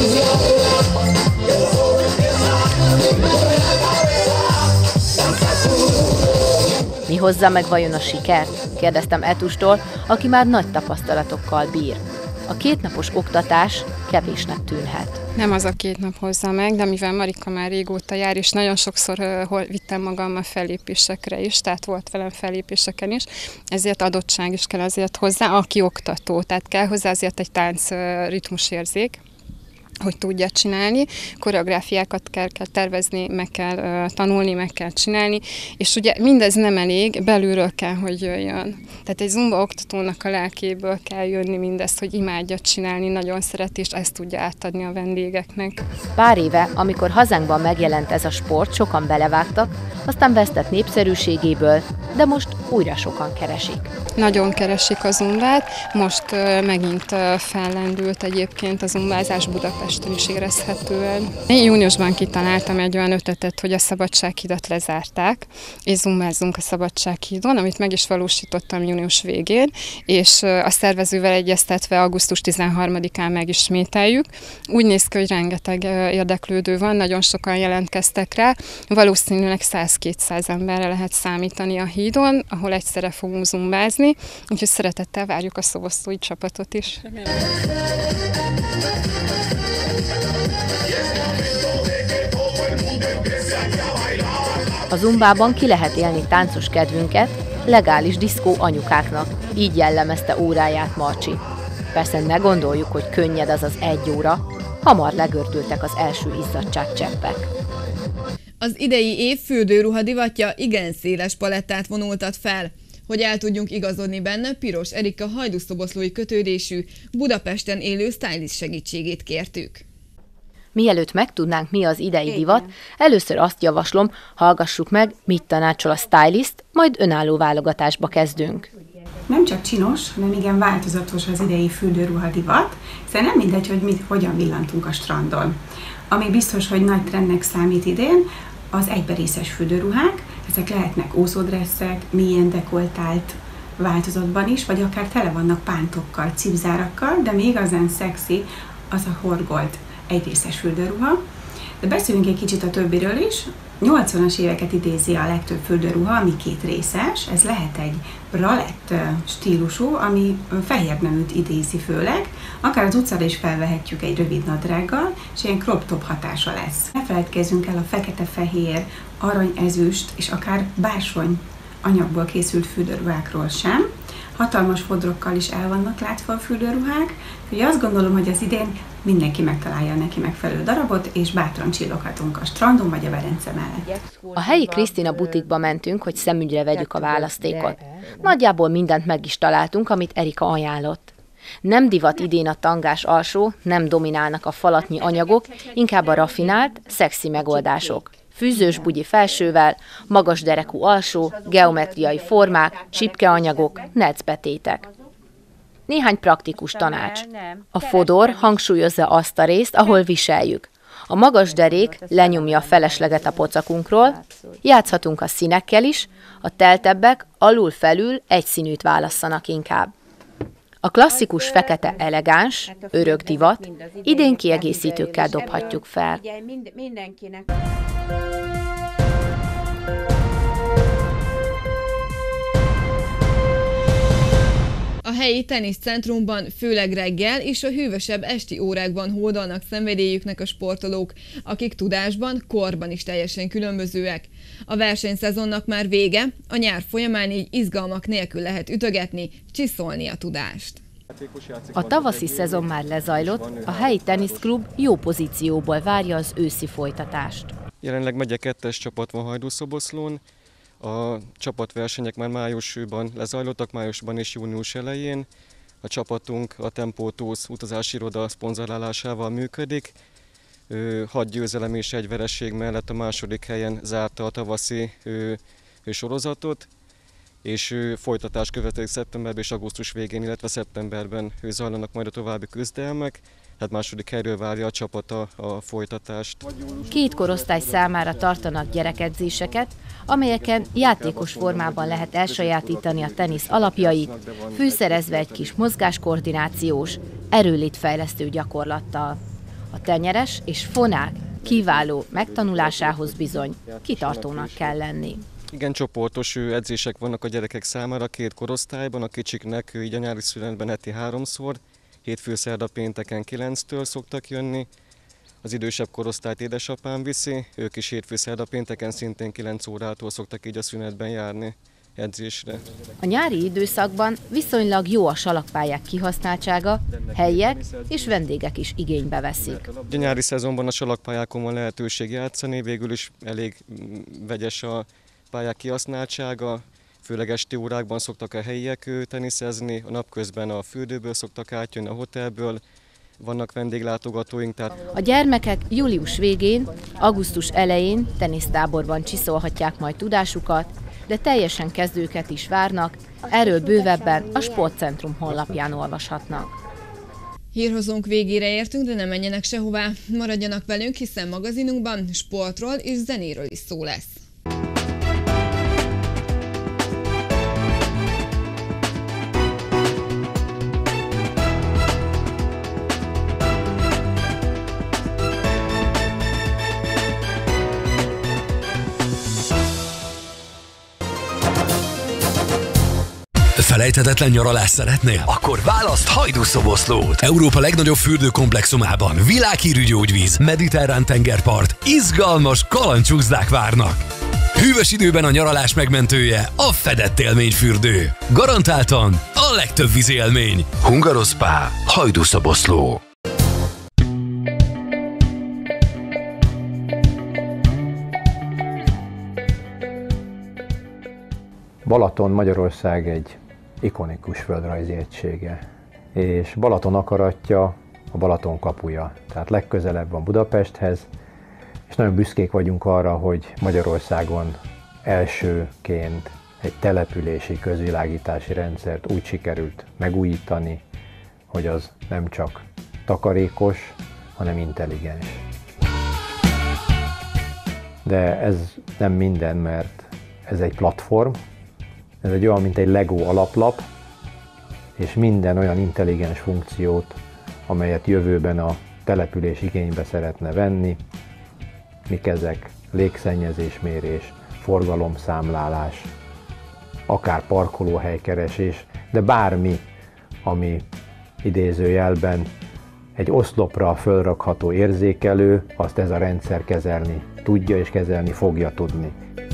Mi hozza meg vajon a sikert? Kérdeztem Etustól, aki már nagy tapasztalatokkal bír. A kétnapos oktatás kevésnek tűnhet. Nem az a két nap hozza meg, de mivel Marika már régóta jár, és nagyon sokszor uh, vittem magammal fellépésekre is, tehát volt velem fellépéseken is, ezért adottság is kell azért hozzá, aki oktató, tehát kell hozzá azért egy tánc uh, ritmusérzék, hogy tudja csinálni, koreográfiákat kell, kell tervezni, meg kell uh, tanulni, meg kell csinálni, és ugye mindez nem elég, belülről kell, hogy jöjjön. Tehát egy zumba oktatónak a lelkéből kell jönni mindezt, hogy imádja csinálni, nagyon szereti, és ezt tudja átadni a vendégeknek. Pár éve, amikor hazánkban megjelent ez a sport, sokan belevágtak, aztán vesztett népszerűségéből, de most újra sokan keresik. Nagyon keresik a zumbát, most uh, megint uh, fellendült egyébként a zumbázás Budapesten is érezhetően. Én júniusban kitaláltam egy olyan ötletet, hogy a Szabadsághidat lezárták, és zumbázunk a Szabadsághídon, amit meg is valósítottam június végén, és uh, a szervezővel egyeztetve augusztus tizenharmadikán megismételjük. Úgy néz ki, hogy rengeteg uh, érdeklődő van, nagyon sokan jelentkeztek rá, valószínűleg száz-kétszáz emberre lehet számítani a hídon, ahol egyszerre fogunk zumbázni, úgyhogy szeretettel várjuk a szoboszlói csapatot is. A zumbában ki lehet élni táncos kedvünket, legális diszkó anyukáknak, így jellemezte óráját Marcsi. Persze ne gondoljuk, hogy könnyed az az egy óra, hamar legördültek az első izzadságcseppek. Az idei év fürdőruha divatja igen széles palettát vonultat fel. Hogy el tudjunk igazodni benne, Piros Erika hajdúszoboszlói kötődésű, Budapesten élő stylist segítségét kértük. Mielőtt megtudnánk, mi az idei divat, először azt javaslom, hallgassuk meg, mit tanácsol a stylist, majd önálló válogatásba kezdünk. Nem csak csinos, hanem igen változatos az idei fürdőruha divat, hiszen nem mindegy, hogy mit, hogyan villantunk a strandon. Ami biztos, hogy nagy trendnek számít idén, az egyberészes fürdőruhák, ezek lehetnek úszódresszek, mélyen dekoltált változatban is, vagy akár tele vannak pántokkal, cipzárakkal, de még igazán szexi az a horgolt egyrészes fürdőruha. De beszéljünk egy kicsit a többiről is. nyolcvanas éveket idézi a legtöbb fürdőruha, ami két részes. Ez lehet egy bralett stílusú, ami fehér neműt idézi főleg. Akár az utcára is felvehetjük egy rövid nadrággal, és ilyen crop top hatása lesz. Ne feledkezzünk el a fekete-fehér, arany-ezüst és akár bársony anyagból készült fürdőruhákról sem. Hatalmas fodrokkal is el vannak látva a fürdőruhák, úgyhogy azt gondolom, hogy az idén mindenki megtalálja neki megfelelő darabot, és bátran csilloghatunk a strandon vagy a Velence mellett. A helyi Krisztina butikba mentünk, hogy szemügyre vegyük a választékot. Nagyjából mindent meg is találtunk, amit Erika ajánlott. Nem divat idén a tangás alsó, nem dominálnak a falatnyi anyagok, inkább a raffinált, szexi megoldások. Fűzős bugyi felsővel, magas derekú alsó, geometriai formák, csipkeanyagok, necbetétek. Néhány praktikus tanács. A fodor hangsúlyozza azt a részt, ahol viseljük. A magas derék lenyomja a felesleget a pocakunkról, játszhatunk a színekkel is, a teltebbek alul-felül egy színűt válasszanak inkább. A klasszikus fekete elegáns, örök divat, idén kiegészítőkkel dobhatjuk fel. A helyi teniszcentrumban főleg reggel és a hűvösebb esti órákban hódolnak szenvedélyüknek a sportolók, akik tudásban, korban is teljesen különbözőek. A versenyszezonnak már vége, a nyár folyamán így izgalmak nélkül lehet ütögetni, csiszolni a tudást. A tavaszi szezon már lezajlott, a helyi teniszklub jó pozícióból várja az őszi folytatást. Jelenleg megye kettes csapat van Hajdúszoboszlón. A csapatversenyek már májusban lezajlottak, májusban és június elején. A csapatunk a Tempó Tours utazási iroda szponzorálásával működik. Hat győzelem és egy vereség mellett a második helyen zárta a tavaszi sorozatot, és folytatás következik szeptemberben és augusztus végén, illetve szeptemberben zajlanak majd a további küzdelmek. Tehát második helyről várja a csapata a folytatást. Két korosztály számára tartanak gyerekedzéseket, amelyeken játékos formában lehet elsajátítani a tenisz alapjait, fűszerezve egy kis mozgáskoordinációs, erőlétfejlesztő gyakorlattal. A tenyeres és fonák kiváló megtanulásához bizony kitartónak kell lenni. Igen, csoportos edzések vannak a gyerekek számára két korosztályban, a kicsiknek így a nyári szünetben heti háromszor, hétfő, szerda, pénteken kilenctől szoktak jönni. Az idősebb korosztályt édesapám viszi, ők is hétfő, szerda, pénteken szintén kilenc órától szoktak így a szünetben járni edzésre. A nyári időszakban viszonylag jó a salakpályák kihasználtsága, helyiek és vendégek is igénybe veszik. A nyári szezonban a salakpályákon van lehetőség játszani, végül is elég vegyes a pályák kihasználtsága, főleg esti órákban szoktak a helyiek teniszezni, a napközben a fürdőből szoktak átjönni, a hotelből, vannak vendéglátogatóink. Tehát... A gyermekek július végén, augusztus elején tenisztáborban csiszolhatják majd tudásukat, de teljesen kezdőket is várnak, erről bővebben a Sportcentrum honlapján olvashatnak. Hírhozónk végére értünk, de nem menjenek sehová, maradjanak velünk, hiszen magazinunkban sportról és zenéről is szó lesz. Felejthetetlen nyaralást szeretnél? Akkor választ Hajdúszoboszlót! Európa legnagyobb fürdőkomplexumában világhírű gyógyvíz, mediterrán tengerpart, izgalmas kalandcsúszdák várnak. Hűvös időben a nyaralás megmentője a fedett élményfürdő. Garantáltan a legtöbb vízi élmény. Hungaroszpá, Hajdúszoboszló. Balaton Magyarország egy ikonikus földrajzi egysége, és Balaton akaratja a Balaton kapuja, tehát legközelebb van Budapesthez, és nagyon büszkék vagyunk arra, hogy Magyarországon elsőként egy települési közvilágítási rendszert úgy sikerült megújítani, hogy az nem csak takarékos, hanem intelligens. De ez nem minden, mert ez egy platform, ez egy olyan, mint egy Lego alaplap, és minden olyan intelligens funkciót, amelyet jövőben a település igénybe szeretne venni, mik ezek, légszennyezésmérés, forgalomszámlálás, akár parkolóhelykeresés, de bármi, ami idézőjelben egy oszlopra fölrakható érzékelő, azt ez a rendszer kezelni tudja és kezelni fogja tudni.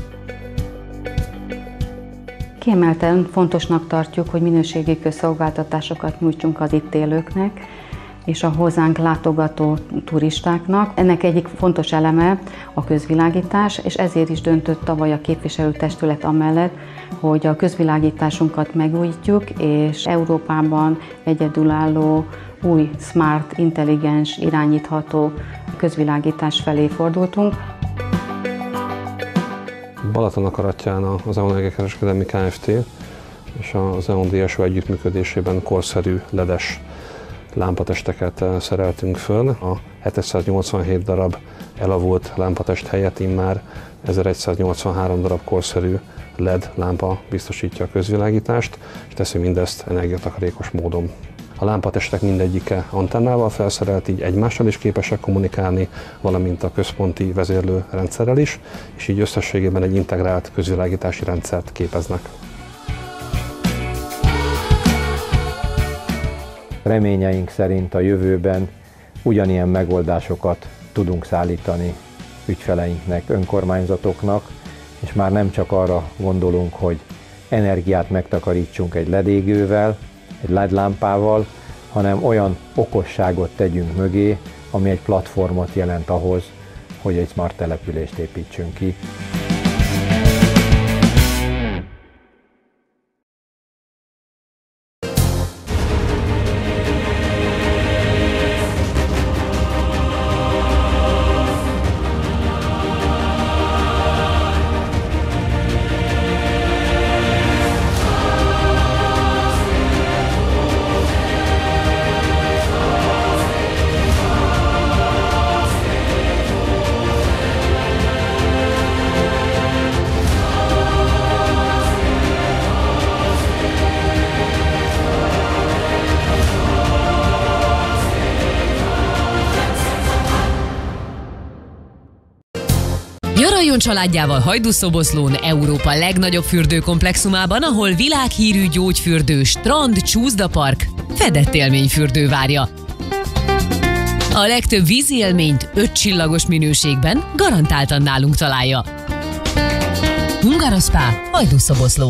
Kiemelten fontosnak tartjuk, hogy minőségi közszolgáltatásokat nyújtsunk az itt élőknek és a hozzánk látogató turistáknak. Ennek egyik fontos eleme a közvilágítás, és ezért is döntött tavaly a képviselőtestület amellett, hogy a közvilágításunkat megújítjuk, és Európában egyedülálló, új, smart, intelligens, irányítható közvilágítás felé fordultunk. Balatonakaratján az e on Energiakereskedelmi Kft. És az e on dé es o együttműködésében korszerű ledes lámpatesteket szereltünk föl. A hétszáznyolcvanhét darab elavult lámpatest helyett immár ezeregyszáznyolcvanhárom darab korszerű led lámpa biztosítja a közvilágítást, és teszi mindezt energiatakarékos módon. A lámpatestek mindegyike antennával felszerelt, így egymással is képesek kommunikálni, valamint a központi vezérlő rendszerrel is, és így összességében egy integrált közvilágítási rendszert képeznek. Reményeink szerint a jövőben ugyanilyen megoldásokat tudunk szállítani ügyfeleinknek, önkormányzatoknak, és már nem csak arra gondolunk, hogy energiát megtakarítsunk egy ledégővel, egy led lámpával, hanem olyan okosságot tegyünk mögé, ami egy platformot jelent ahhoz, hogy egy smart települést építsünk ki. Nyaraljon családjával Hajdúszoboszlón, Európa legnagyobb fürdőkomplexumában, ahol világhírű gyógyfürdő, strand, csúszdapark, fedett élményfürdő várja. A legtöbb vízi élményt öt csillagos minőségben garantáltan nálunk találja. Ungara Spa, Hajdúszoboszló.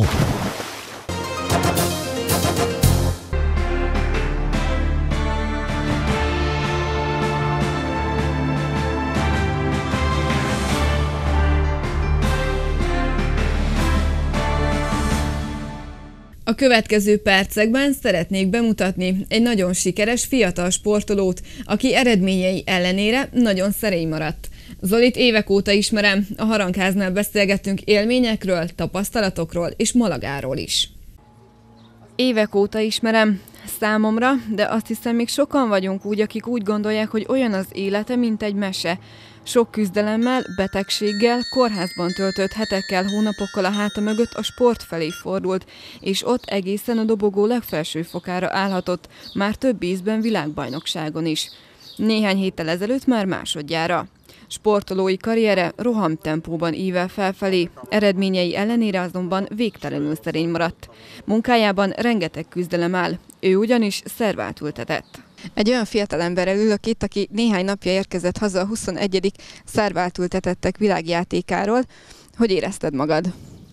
A következő percekben szeretnék bemutatni egy nagyon sikeres fiatal sportolót, aki eredményei ellenére nagyon szerény maradt. Zolit évek óta ismerem, a Harangháznál beszélgettünk élményekről, tapasztalatokról és Malagáról is. Évek óta ismerem, számomra, de azt hiszem még sokan vagyunk úgy, akik úgy gondolják, hogy olyan az élete, mint egy mese. Sok küzdelemmel, betegséggel, kórházban töltött hetekkel, hónapokkal a háta mögött a sport felé fordult, és ott egészen a dobogó legfelső fokára állhatott, már több ízben világbajnokságon is. Néhány héttel ezelőtt már másodjára. Sportolói karriere rohamtempóban ível felfelé, eredményei ellenére azonban végtelenül szerény maradt. Munkájában rengeteg küzdelem áll, ő ugyanis szerváltültetett. Egy olyan fiatalemberrel ülök itt, aki néhány napja érkezett haza a huszonegyedik szerváltültetettek világjátékáról. Hogy érezted magad?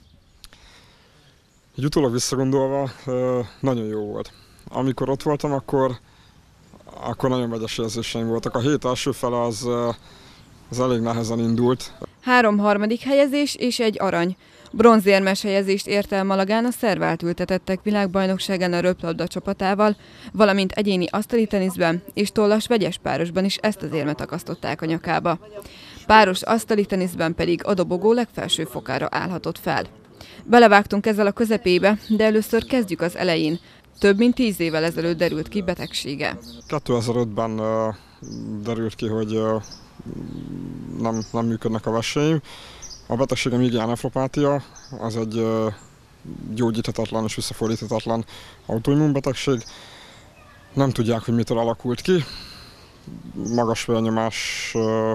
Egy utólag visszagondolva nagyon jó volt. Amikor ott voltam, akkor, akkor nagyon vegyes érzéseim voltak. A hét első fele az, az elég nehezen indult. Három harmadik helyezés és egy arany. Bronzérmes helyezést ért el Malagán a szerváltültetettek világbajnokságán a röplabda csapatával, valamint egyéni asztali teniszben és tollas vegyes párosban is ezt az érmet akasztották a nyakába. Páros asztali teniszben pedig a dobogó legfelső fokára állhatott fel. Belevágtunk ezzel a közepébe, de először kezdjük az elején. Több mint tíz évvel ezelőtt derült ki betegsége. kétezer-ötben uh, derült ki, hogy uh, nem, nem működnek a veseim. A betegségem igiánefropátia, az egy uh, gyógyíthatatlan és visszafordíthatatlan autoimmunbetegség. Nem tudják, hogy mitől alakult ki. Magas vérnyomás uh,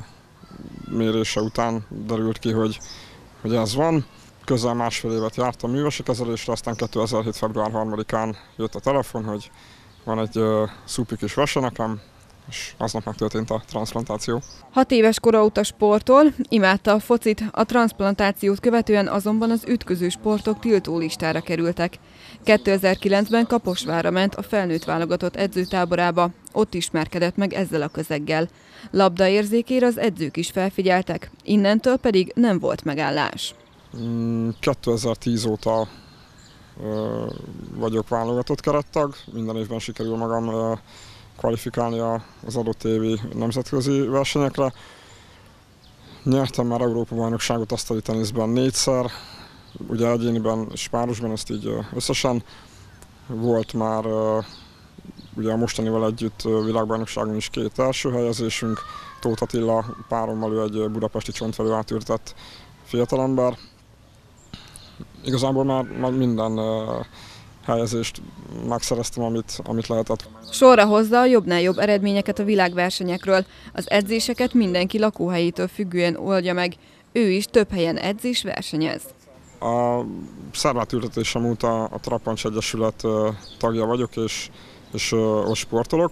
mérése után derült ki, hogy, hogy ez van. Közel másfél évet jártam művesi kezelésre, aztán kétezer-hét. február harmadikán jött a telefon, hogy van egy uh, szupi kis vese nekem, és aznap megtörtént a transzplantáció. Hat éves kora óta sportol, imádta a focit, a transzplantációt követően azonban az ütköző sportok tiltó listára kerültek. kétezer-kilencben Kaposvárra ment a felnőtt válogatott edzőtáborába, ott ismerkedett meg ezzel a közeggel. Labdaérzékére az edzők is felfigyeltek, innentől pedig nem volt megállás. kétezer-tíz óta ö, vagyok válogatott kerettag, minden évben sikerül magam ö, kvalifikálni az adott évi nemzetközi versenyekre. Nyertem már Európa-bajnokságot asztali teniszben négyszer, ugye egyéniben és párosban, ezt így összesen. Volt már ugye a mostanival együtt világbajnokságon is két első helyezésünk. Tóth Attila párommal, ő egy budapesti csontvelő átürtett fiatalember. Igazából már, már minden helyezést megszereztem, amit, amit lehetett. Sorra hozza a jobbnál jobb eredményeket a világversenyekről. Az edzéseket mindenki lakóhelyétől függően oldja meg. Ő is több helyen edz és versenyez. A szervátültetésem óta a Trappancs Egyesület tagja vagyok, és, és ott sportolok.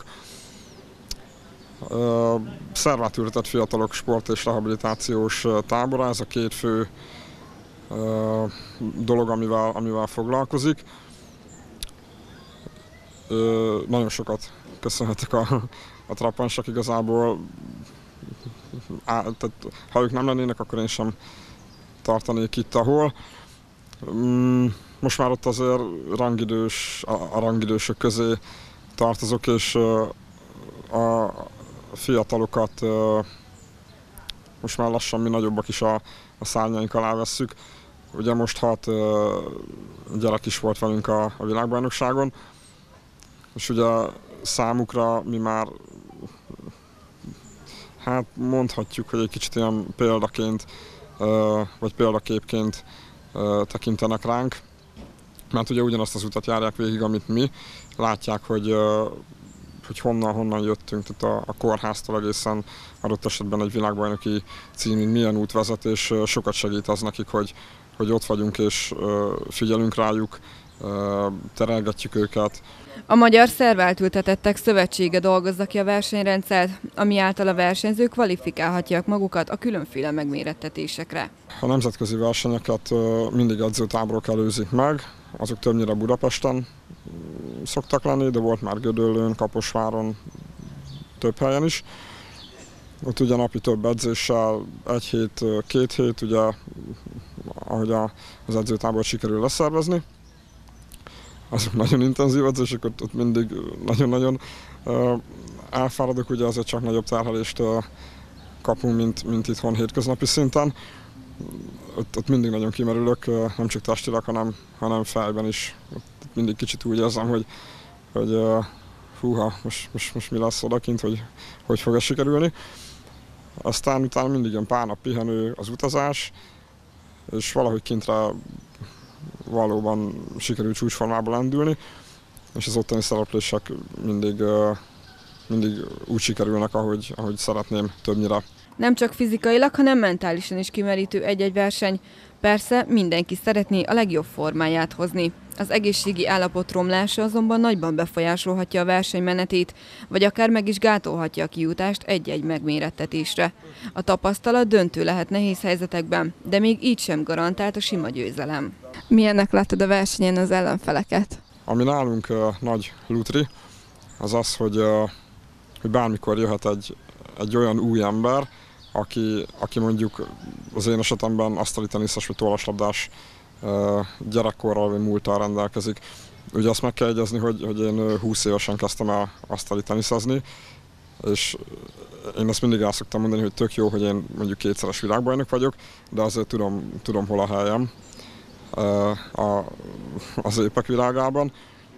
Szervátültetett fiatalok sport- és rehabilitációs tábora, ez a két fő dolog, amivel, amivel foglalkozik. Ö, nagyon sokat köszönhetek a, a Trappancsnak igazából. Á, tehát, ha ők nem lennének, akkor én sem tartanék itt, ahol. Mm, most már ott azért rangidős, a, a rangidősök közé tartozok, és a fiatalokat most már lassan mi nagyobbak is a, a szárnyaink alá vesszük. Ugye most hat gyerek is volt velünk a, a világbajnokságon, és ugye számukra mi már, hát mondhatjuk, hogy egy kicsit ilyen példaként, vagy példaképként tekintenek ránk, mert ugye ugyanazt az utat járják végig, amit mi, látják, hogy, hogy honnan, honnan jöttünk, tehát a, a kórháztól egészen adott esetben egy világbajnoki címig milyen út vezet, és sokat segít az nekik, hogy, hogy ott vagyunk és figyelünk rájuk, terelgetjük őket. A Magyar Szerváltültetettek Szövetsége dolgozza ki a versenyrendszert, ami által a versenyzők kvalifikálhatják magukat a különféle megmérettetésekre. A nemzetközi versenyeket mindig edzőtáborok előzik meg, azok többnyire Budapesten szoktak lenni, de volt már Gödöllőn, Kaposváron, több helyen is. Ott ugye napi több edzéssel, egy hét, két hét, ugye, ahogy az edzőtábort sikerül leszervezni. Azok nagyon intenzív edzések, ott, ott mindig nagyon-nagyon uh, elfáradok, ugye azért csak nagyobb terhelést uh, kapunk, mint, mint itthon hétköznapi szinten. Ott, ott mindig nagyon kimerülök, uh, nem csak testileg, hanem, hanem fejben is. Ott mindig kicsit úgy érzem, hogy, hogy uh, húha, most, most, most mi lesz odakint, hogy hogy fog ez sikerülni. Aztán utána mindig jön pár nap pihenő, az utazás, és valahogy kintre valóban sikerült csúcsformába lendülni, és az ottani szereplések mindig, mindig úgy sikerülnek, ahogy, ahogy szeretném többnyire. Nem csak fizikailag, hanem mentálisan is kimerítő egy-egy verseny. Persze mindenki szeretné a legjobb formáját hozni. Az egészségi állapot romlása azonban nagyban befolyásolhatja a verseny menetét, vagy akár meg is gátolhatja a kijutást egy-egy megmérettetésre. A tapasztalat döntő lehet nehéz helyzetekben, de még így sem garantált a sima győzelem. Milyennek láttad a versenyen az ellenfeleket? Ami nálunk uh, nagy lutri, az az, hogy, uh, hogy bármikor jöhet egy, egy olyan új ember, aki, aki mondjuk az én esetemben asztali teniszes vagy tollaslabdás uh, gyerekkorral vagy múlttal rendelkezik. Ugye azt meg kell egyezni, hogy, hogy én húsz évesen kezdtem el asztali teniszezni, és én azt mindig el szoktam mondani, hogy tök jó, hogy én mondjuk kétszeres világbajnok vagyok, de azért tudom, tudom hol a helyem uh, a, az épek világában.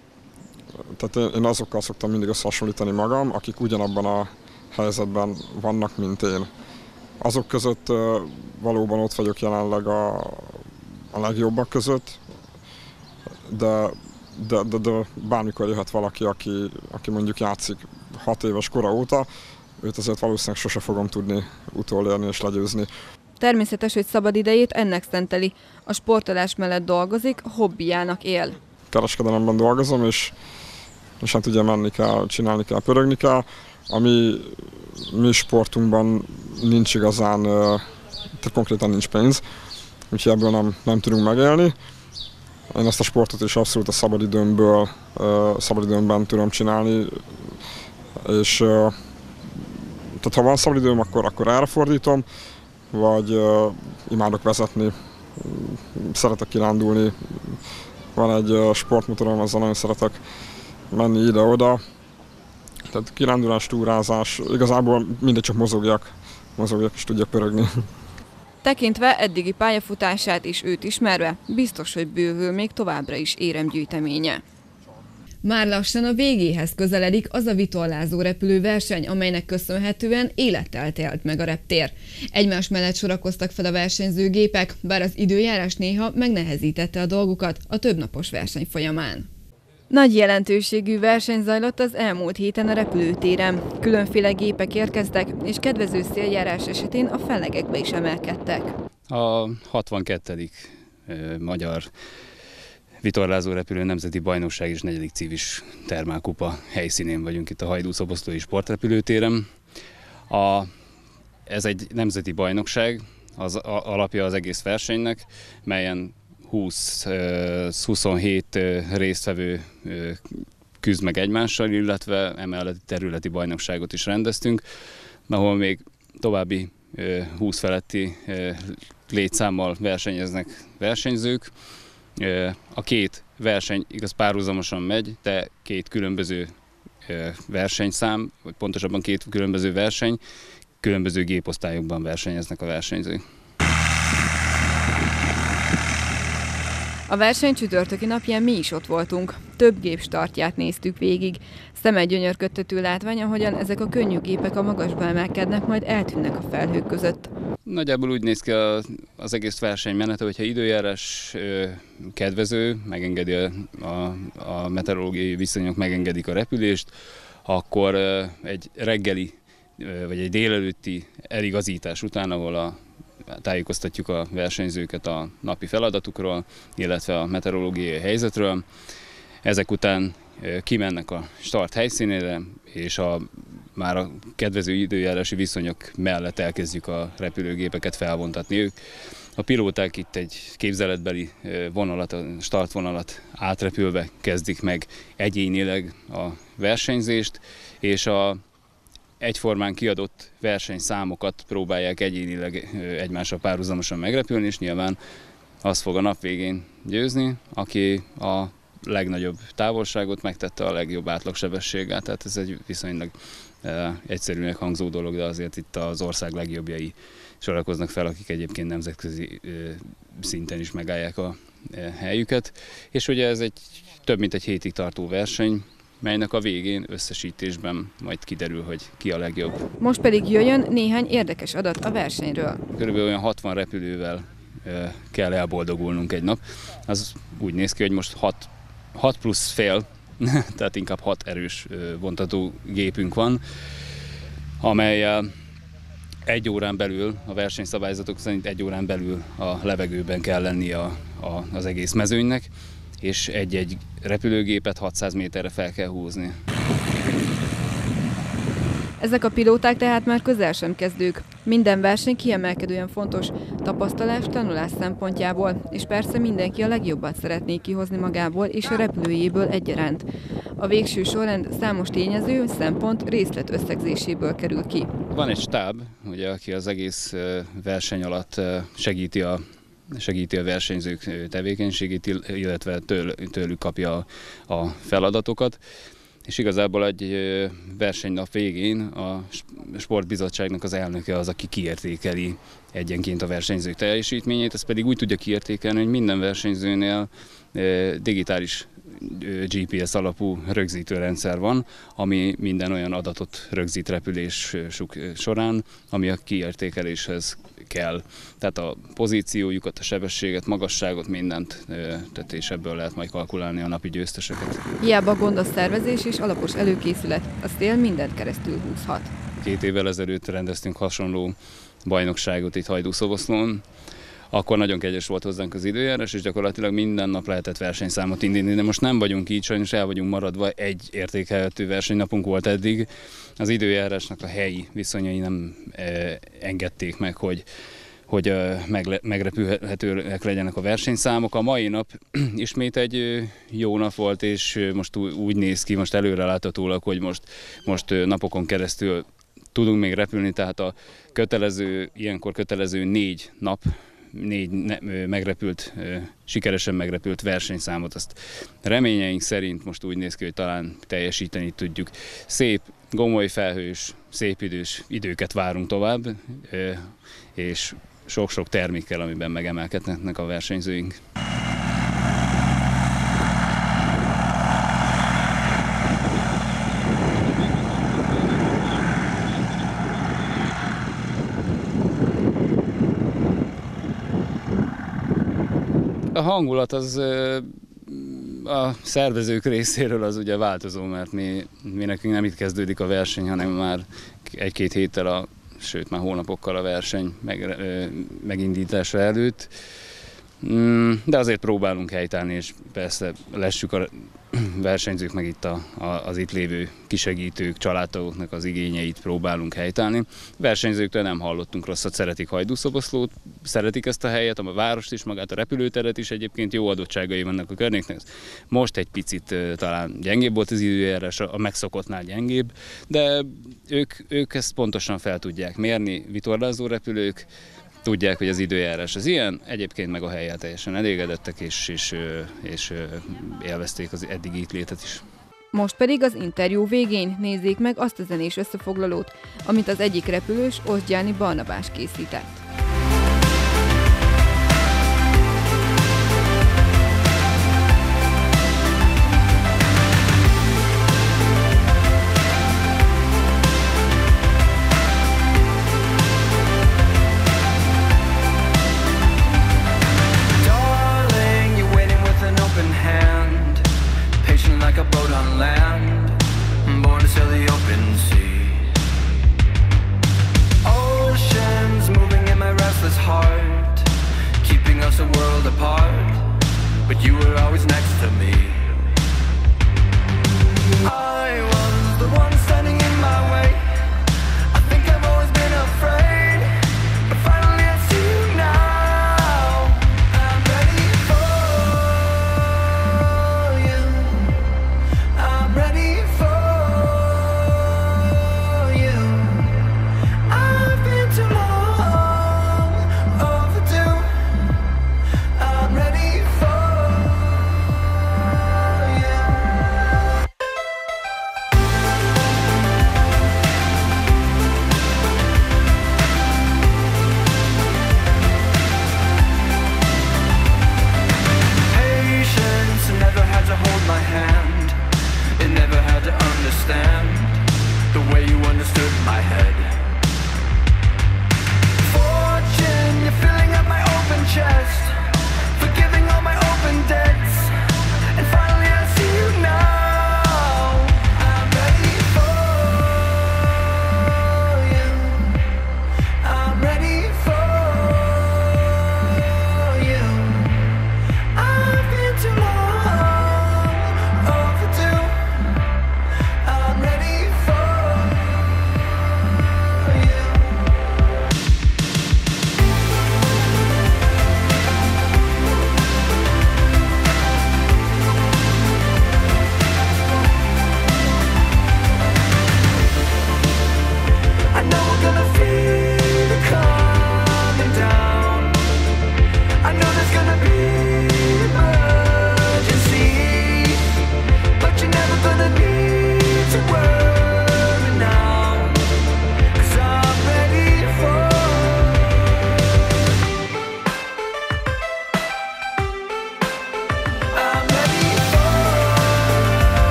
Tehát én, én azokkal szoktam mindig összehasonlítani magam, akik ugyanabban a helyzetben vannak, mint én. Azok között uh, valóban ott vagyok jelenleg a, a legjobbak között, de, de, de, de bármikor jöhet valaki, aki, aki mondjuk játszik hat éves kora óta, őt azért valószínűleg sose fogom tudni utolérni és legyőzni. Természetes, hogy szabad idejét ennek szenteli. A sportolás mellett dolgozik, hobbijának él. Kereskedelemben dolgozom, és, és hát ugye menni kell, csinálni kell, pörögni kell. Ami mi sportunkban nincs igazán, tehát konkrétan nincs pénz, úgyhogy ebből nem, nem tudunk megélni. Én ezt a sportot is abszolút a szabadidőmből, szabadidőmben tudom csinálni, és tehát ha van szabadidőm, akkor, akkor erre fordítom, vagy uh, imádok vezetni, szeretek kirándulni, van egy uh, sportmotorom, azzal nagyon szeretek menni ide-oda. Tehát kirándulás, túrázás, igazából mindegy, csak mozogjak, mozogjak és tudjak pörögni. Tekintve eddigi pályafutását és őt ismerve, biztos, hogy bővül még továbbra is éremgyűjteménye. Már lassan a végéhez közeledik az a vitorlázó repülőverseny, amelynek köszönhetően élettel telt meg a reptér. Egymás mellett sorakoztak fel a versenyző gépek, bár az időjárás néha megnehezítette a dolgukat a többnapos verseny folyamán. Nagy jelentőségű verseny zajlott az elmúlt héten a repülőtéren. Különféle gépek érkeztek, és kedvező széljárás esetén a fellegekbe is emelkedtek. A hatvankettedik magyar vitorlázó repülő nemzeti bajnokság és negyedik civis termálkupa helyszínén vagyunk itt a Hajdú-Szoboszlói sportrepülőtéren. A, ez egy nemzeti bajnokság, az a, alapja az egész versenynek, melyen húsz-huszonhét résztvevő küzd meg egymással, illetve emellett területi bajnokságot is rendeztünk, ahol még további húsz feletti létszámmal versenyeznek versenyzők. A két verseny igaz párhuzamosan megy, de két különböző versenyszám, vagy pontosabban két különböző verseny, különböző géposztályokban versenyeznek a versenyzők. A verseny csütörtöki napján mi is ott voltunk. Több gép startját néztük végig. Szeme gyönyörködtető látvány, ahogyan ezek a könnyű gépek a magasba emelkednek, majd eltűnnek a felhők között. Nagyjából úgy néz ki az egész verseny menete, hogyha időjárás kedvező, megengedi a, a, a meteorológiai viszonyok megengedik a repülést, akkor egy reggeli vagy egy délelőtti eligazítás után, ahol a tájékoztatjuk a versenyzőket a napi feladatukról, illetve a meteorológiai helyzetről. Ezek után kimennek a start helyszínére, és a, már a kedvező időjárási viszonyok mellett elkezdjük a repülőgépeket felvontatni. Ők, a pilóták itt egy képzeletbeli vonalat, a startvonalat átrepülve kezdik meg egyénileg a versenyzést, és a egyformán kiadott versenyszámokat próbálják egyénileg egymással párhuzamosan megrepülni, és nyilván az fog a nap végén győzni, aki a legnagyobb távolságot megtette a legjobb átlagsebességgel. Tehát ez egy viszonylag e, egyszerűnek hangzó dolog, de azért itt az ország legjobbjai sorakoznak fel, akik egyébként nemzetközi e, szinten is megállják a e, helyüket. És ugye ez egy több mint egy hétig tartó verseny, melynek a végén összesítésben majd kiderül, hogy ki a legjobb. Most pedig jöjjön néhány érdekes adat a versenyről. Körülbelül olyan hatvan repülővel kell elboldogulnunk egy nap. Az úgy néz ki, hogy most hat plusz fél, tehát inkább hat erős vontató gépünk van, amelyel egy órán belül, a versenyszabályzatok szerint egy órán belül a levegőben kell lenni a, a, az egész mezőnynek, és egy-egy repülőgépet hatszáz méterre fel kell húzni. Ezek a pilóták tehát már közel sem kezdők. Minden verseny kiemelkedően fontos tapasztalás, tanulás szempontjából, és persze mindenki a legjobbat szeretné kihozni magából és a repülőjéből egyaránt. A végső sorrend számos tényező, szempont, részlet összegzéséből kerül ki. Van egy stáb, ugye, aki az egész verseny alatt segíti a segíti a versenyzők tevékenységét, illetve től, tőlük kapja a feladatokat. És igazából egy versenynap végén a sportbizottságnak az elnöke az, aki kiértékeli egyenként a versenyzők teljesítményét, ez pedig úgy tudja kiértékelni, hogy minden versenyzőnél digitális gé pé es alapú rögzítőrendszer van, ami minden olyan adatot rögzít repülés során, ami a kiértékeléshez kell. Tehát a pozíciójukat, a sebességet, magasságot, mindent, tehát és ebből lehet majd kalkulálni a napi győzteseket. Hiába gond a szervezés és alapos előkészület, a szél mindent keresztül húzhat. két évvel ezelőtt rendeztünk hasonló bajnokságot itt Hajdúszoboszlón, akkor nagyon kegyes volt hozzánk az időjárás, és gyakorlatilag minden nap lehetett versenyszámot indítani, de most nem vagyunk így, sajnos el vagyunk maradva, egy értékelhető versenynapunk volt eddig. Az időjárásnak a helyi viszonyai nem e, engedték meg, hogy hogy megle- megrepülhetőek legyenek a versenyszámok. A mai nap ismét egy jó nap volt, és most úgy néz ki, most előreláthatólag, hogy most, most napokon keresztül tudunk még repülni, tehát a kötelező, ilyenkor kötelező négy nap, négy ne- megrepült, sikeresen megrepült versenyszámot, azt reményeink szerint most úgy néz ki, hogy talán teljesíteni tudjuk. Szép, gomoly felhős, szép idős időket várunk tovább, és sok-sok termékkel, amiben megemelkednek a versenyzőink. A hangulat az a szervezők részéről az ugye változó, mert mi, mi nekünk nem itt kezdődik a verseny, hanem már egy-két héttel a sőt már hónapokkal a verseny meg, megindítása előtt. De azért próbálunk helytállni, és persze lessük a versenyzők, meg itt a, a, az itt lévő kisegítők, családtagoknak az igényeit próbálunk helytállni. Versenyzőktől nem hallottunk rosszat, szeretik Hajdúszoboszlót, szeretik ezt a helyet, a várost is, magát a repülőteret is, egyébként jó adottságai vannak a környéknek. Most egy picit talán gyengébb volt az időjárás, a megszokottnál gyengébb, de ők, ők ezt pontosan fel tudják mérni, vitorlázó repülők, tudják, hogy az időjárás az ilyen, egyébként meg a helyen teljesen elégedettek, és, és, és élvezték az eddigi itt létet is. Most pedig az interjú végén nézzék meg azt a zenés összefoglalót, amit az egyik repülős, Oszgyáni Barnabás készített. Oceans moving in my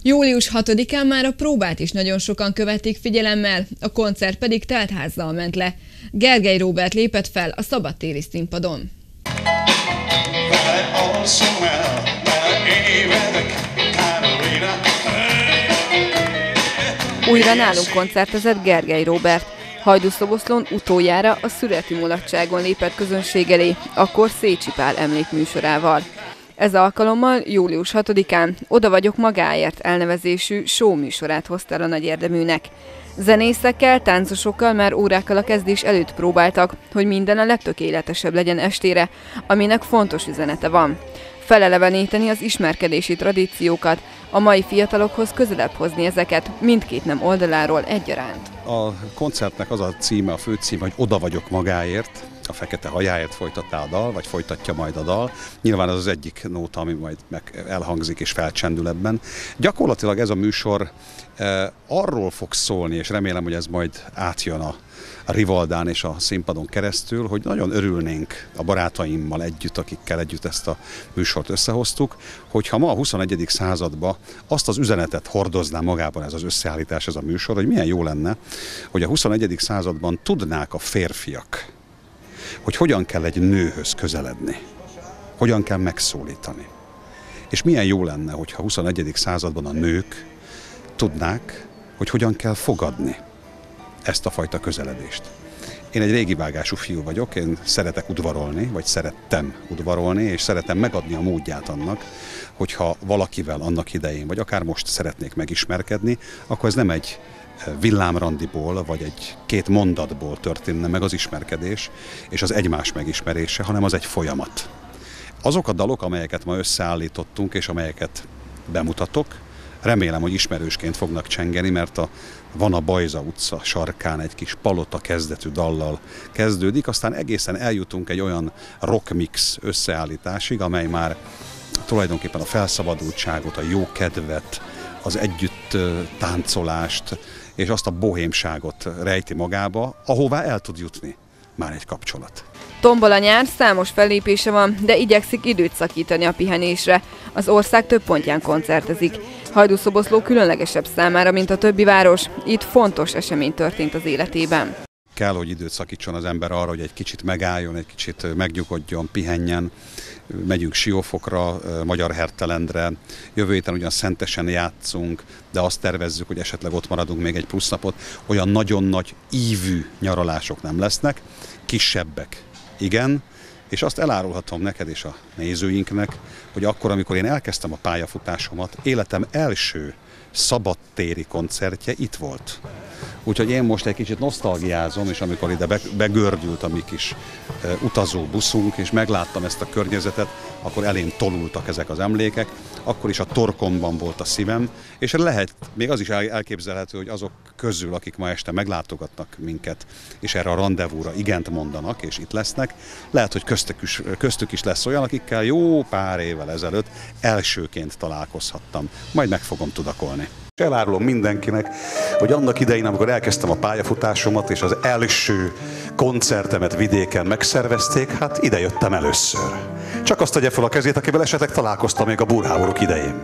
július hatodikán már a próbát is nagyon sokan követték figyelemmel, a koncert pedig teltházzal ment le. Gergely Róbert lépett fel a szabadtéri színpadon. Újra nálunk koncertezett Gergely Róbert. Hajdúszoboszlón utoljára a szüreti mulatságon lépett közönség elé, akkor Szécsi Pál emlékműsorával. Ez alkalommal július hatodikán Oda vagyok magáért elnevezésű show műsorát hozta el a nagy érdeműnek. Zenészekkel, táncosokkal már órákkal a kezdés előtt próbáltak, hogy minden a legtökéletesebb legyen estére, aminek fontos üzenete van. Feleleveníteni az ismerkedési tradíciókat, a mai fiatalokhoz közelebb hozni ezeket, mindkét nem oldaláról egyaránt. A koncertnek az a címe, a főcíme, hogy Oda vagyok magáért, a fekete hajáért folytattál a dal, vagy folytatja majd a dal. Nyilván az az egyik nóta, ami majd meg elhangzik és felcsendül ebben. Gyakorlatilag ez a műsor eh, arról fog szólni, és remélem, hogy ez majd átjön a, a Rivaldán és a színpadon keresztül, hogy nagyon örülnénk a barátaimmal együtt, akikkel együtt ezt a műsort összehoztuk, hogyha ma a huszonegyedik században azt az üzenetet hordozná magában ez az összeállítás, ez a műsor, hogy milyen jó lenne, hogy a huszonegyedik században tudnák a férfiak, hogy hogyan kell egy nőhöz közeledni, hogyan kell megszólítani. És milyen jó lenne, hogyha a huszonegyedik században a nők tudnák, hogy hogyan kell fogadni ezt a fajta közeledést. Én egy régi vágású fiú vagyok, én szeretek udvarolni, vagy szerettem udvarolni, és szeretem megadni a módját annak, hogyha valakivel annak idején, vagy akár most szeretnék megismerkedni, akkor ez nem egy villámrandiból, vagy egy két mondatból történne meg az ismerkedés, és az egymás megismerése, hanem az egy folyamat. Azok a dalok, amelyeket ma összeállítottunk, és amelyeket bemutatok, remélem, hogy ismerősként fognak csengeni, mert a Van a Bajza utca sarkán egy kis palota kezdetű dallal kezdődik, aztán egészen eljutunk egy olyan rockmix összeállításig, amely már tulajdonképpen a felszabadultságot, a jó kedvet, az együtt táncolást, és azt a bohémságot rejti magába, ahová el tud jutni már egy kapcsolat. Tombol a nyár, számos fellépése van, de igyekszik időt szakítani a pihenésre. Az ország több pontján koncertezik. Hajdúszoboszló különlegesebb számára, mint a többi város. Itt fontos esemény történt az életében. Kell, hogy időt szakítson az ember arra, hogy egy kicsit megálljon, egy kicsit megnyugodjon, pihenjen. Megyünk Siófokra, Magyar Hertelendre, jövő héten ugyan Szentesen játszunk, de azt tervezzük, hogy esetleg ott maradunk még egy plusz napot. Olyan nagyon nagy ívű nyaralások nem lesznek, kisebbek igen, és azt elárulhatom neked és a nézőinknek, hogy akkor, amikor én elkezdtem a pályafutásomat, életem első szabadtéri koncertje itt volt. Úgyhogy én most egy kicsit nosztalgiázom, és amikor ide begördült a mi kis utazó buszunk, és megláttam ezt a környezetet, akkor elém tolultak ezek az emlékek, akkor is a torkomban volt a szívem, és lehet, még az is elképzelhető, hogy azok közül, akik ma este meglátogatnak minket, és erre a randevúra igent mondanak, és itt lesznek, lehet, hogy köztük is, köztük is lesz olyan, akikkel jó pár évvel ezelőtt elsőként találkozhattam. Majd meg fogom tudakolni. Elárulom mindenkinek, hogy annak idején, amikor elkezdtem a pályafutásomat, és az első koncertemet vidéken megszervezték, hát ide jöttem először. Csak azt tegye fel a kezét, akivel esetleg találkoztam még a burháborúk idején.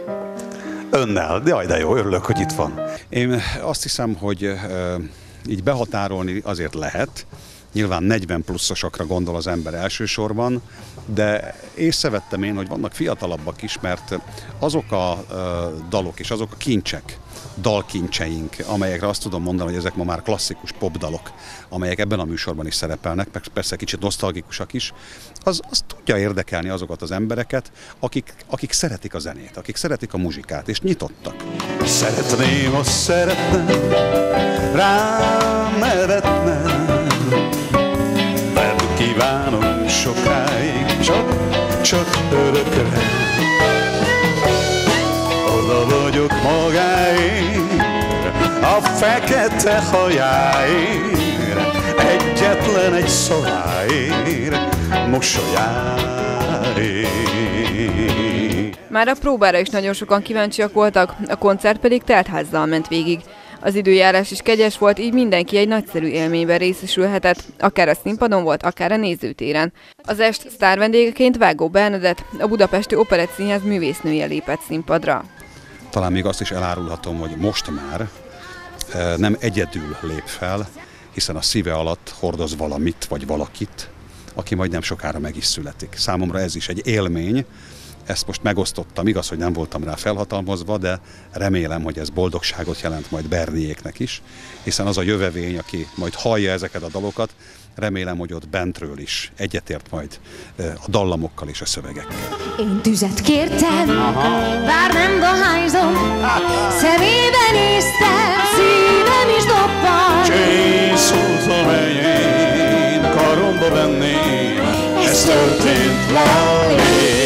Önnel, de jaj, de jó, örülök, hogy itt van. Én azt hiszem, hogy e, így behatárolni azért lehet. Nyilván negyven pluszosakra gondol az ember elsősorban, de észrevettem én, hogy vannak fiatalabbak is, mert azok a uh, dalok és azok a kincsek, dalkincseink, amelyekre azt tudom mondani, hogy ezek ma már klasszikus popdalok, amelyek ebben a műsorban is szerepelnek, persze kicsit nosztalgikusak is, az, az tudja érdekelni azokat az embereket, akik, akik szeretik a zenét, akik szeretik a muzsikát, és nyitottak. Szeretném, azt szeretném, rám nevetne, nem kívánom sokáig, csak, csak örökre. Oda vagyok magáért, a fekete hajáért, egyetlen egy szaváért, mosolyáért. Már a próbára is nagyon sokan kíváncsiak voltak, a koncert pedig teltházzal ment végig. Az időjárás is kegyes volt, így mindenki egy nagyszerű élményben részesülhetett, akár a színpadon volt, akár a nézőtéren. Az est sztár vendégeként Vágó Bernadett, a Budapesti Operettszínház művésznője lépett színpadra. talán még azt is elárulhatom, hogy most már nem egyedül lép fel, hiszen a szíve alatt hordoz valamit vagy valakit, aki majd nem sokára meg is születik. Számomra ez is egy élmény, ezt most megosztottam, igaz, hogy nem voltam rá felhatalmazva, de remélem, hogy ez boldogságot jelent majd Berniéknek is, hiszen az a jövevény, aki majd hallja ezeket a dalokat, remélem, hogy ott bentről is egyetért majd a dallamokkal és a szövegekkel. Én tüzet kértem, bár nem dohányzom, szemébe néztem, szívem is dobban. Csészoltam enyém, karomba venném, ez történt velém.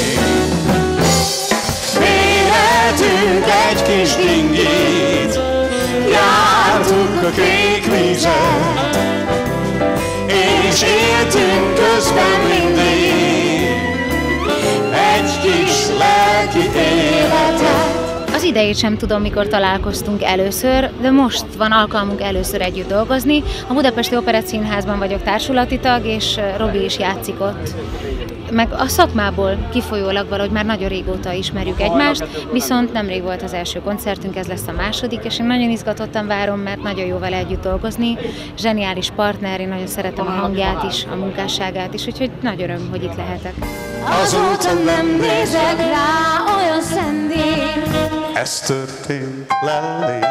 Méretünk egy kis dingit, jártunk a kék vízet, és éltünk közben mindig egy kis lelki életet. Az idejét sem tudom, mikor találkoztunk először, de most van alkalmunk először együtt dolgozni. A Budapesti Operettszínházban vagyok társulati tag, és Robi is játszik ott. Meg a szakmából kifolyólag valahogy már nagyon régóta ismerjük egymást, viszont nemrég volt az első koncertünk, ez lesz a második, és én nagyon izgatottan várom, mert nagyon jó vele együtt dolgozni. Zseniális partner, én nagyon szeretem a hangját is, a munkásságát is, úgyhogy nagy öröm, hogy itt lehetek. Azóta nem nézek rá, olyan szendél. Ez történt velém.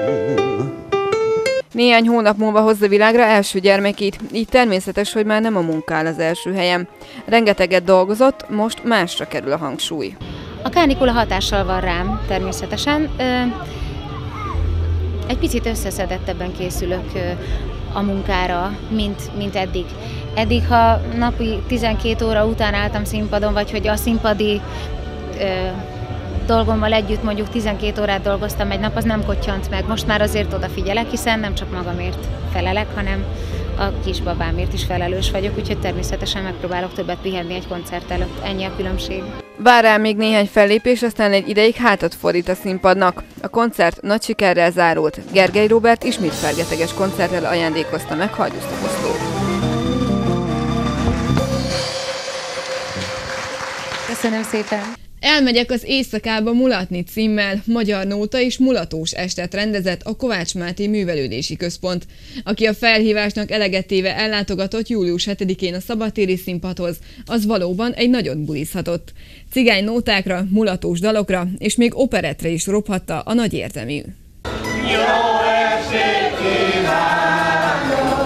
Néhány hónap múlva hozza világra első gyermekét, így természetes, hogy már nem a munka áll az első helyen. Rengeteget dolgozott, most másra kerül a hangsúly. A kánikula hatással van rám, természetesen. Egy picit összeszedettebben készülök a munkára, mint, mint eddig. Eddig, ha napi tizenkét óra után álltam színpadon, vagy hogy a színpadi dolgommal együtt mondjuk tizenkét órát dolgoztam egy nap, az nem kottyant meg. Most már azért odafigyelek, hiszen nem csak magamért felelek, hanem a kisbabámért is felelős vagyok, úgyhogy természetesen megpróbálok többet pihenni egy koncert előtt. Ennyi a különbség. Vár rá még néhány fellépés, aztán egy ideig hátat fordít a színpadnak. A koncert nagy sikerrel zárult. Gergely Róbert ismét fergeteges koncerttel ajándékozta meg Hajdúszoboszlót. Köszönöm szépen! Elmegyek az éjszakába mulatni címmel magyar nóta és mulatós estet rendezett a Kovács Máté Művelődési Központ, aki a felhívásnak eleget téve ellátogatott július hetedikén a szabadtéri színpadhoz, az valóban egy nagyot bulizhatott. Cigány nótákra, mulatós dalokra és még operettre is rophatta a nagy értemű. Jó estét kívánok!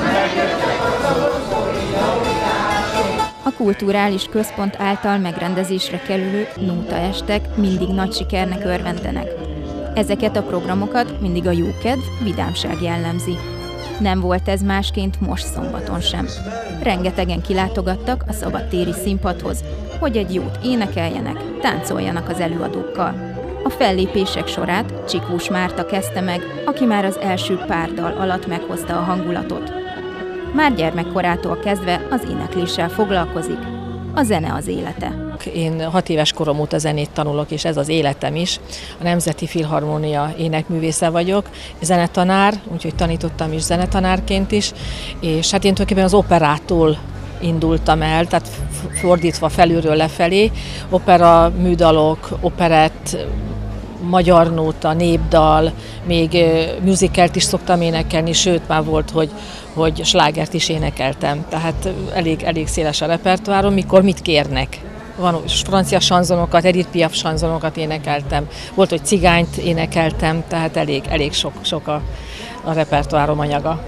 A kulturális központ által megrendezésre kerülő nótaestek mindig nagy sikernek örvendenek. Ezeket a programokat mindig a jókedv, vidámság jellemzi. Nem volt ez másként most szombaton sem. Rengetegen kilátogattak a szabadtéri színpadhoz, hogy egy jót énekeljenek, táncoljanak az előadókkal. A fellépések sorát Csikós Márta kezdte meg, aki már az első pár dal alatt meghozta a hangulatot. Már gyermekkorától kezdve az énekléssel foglalkozik. A zene az élete. Én hat éves korom óta zenét tanulok, és ez az életem is. A Nemzeti Filharmónia énekművésze vagyok, zenetanár, úgyhogy tanítottam is zenetanárként is, és hát én tulajdonképpen az operától indultam el, tehát fordítva felülről lefelé. Opera, műdalok, operett, magyar nóta, népdal, még musicalt is szoktam énekelni, sőt már volt, hogy, hogy slágert is énekeltem. Tehát elég, elég széles a repertoárom, mikor mit kérnek. Van francia sanzonokat, Edith Piaf sanzonokat énekeltem, volt, hogy cigányt énekeltem, tehát elég, elég sok, sok a, a repertoárom anyaga.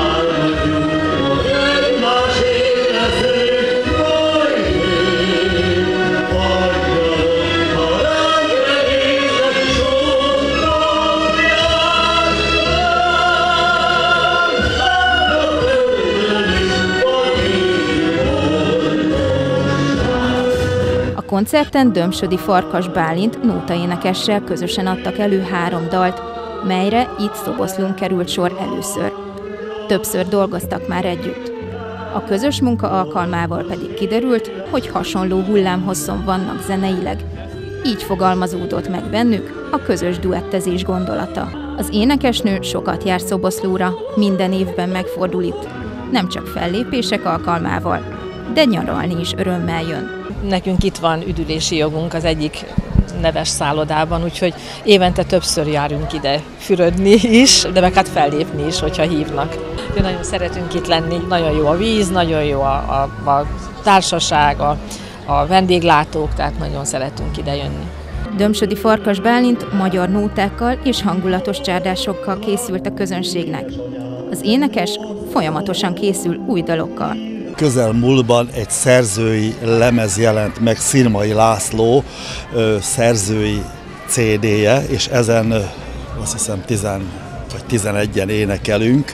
A koncerten Dömsödi Farkas Bálint nótaénekessel közösen adtak elő három dalt, melyre itt Szoboszlón került sor először. Többször dolgoztak már együtt. A közös munka alkalmával pedig kiderült, hogy hasonló hullámhosszon vannak zeneileg. Így fogalmazódott meg bennük a közös duettezés gondolata. Az énekesnő sokat jár Szoboszlóra, minden évben megfordul itt. Nem csak fellépések alkalmával, de nyaralni is örömmel jön. Nekünk itt van üdülési jogunk az egyik neves szállodában, úgyhogy évente többször járunk ide fürödni is, de meg hát fellépni is, hogyha hívnak. Mi nagyon szeretünk itt lenni, nagyon jó a víz, nagyon jó a, a, a társaság, a, a vendéglátók, tehát nagyon szeretünk ide jönni. Dömsödi Farkas Bálint magyar nótákkal és hangulatos csárdásokkal készült a közönségnek. Az énekes folyamatosan készül új dalokkal. Közelmúltban egy szerzői lemez jelent meg, Szirmai László ö, szerzői cé dé-je, és ezen ö, azt hiszem tizen vagy tizenegyen énekelünk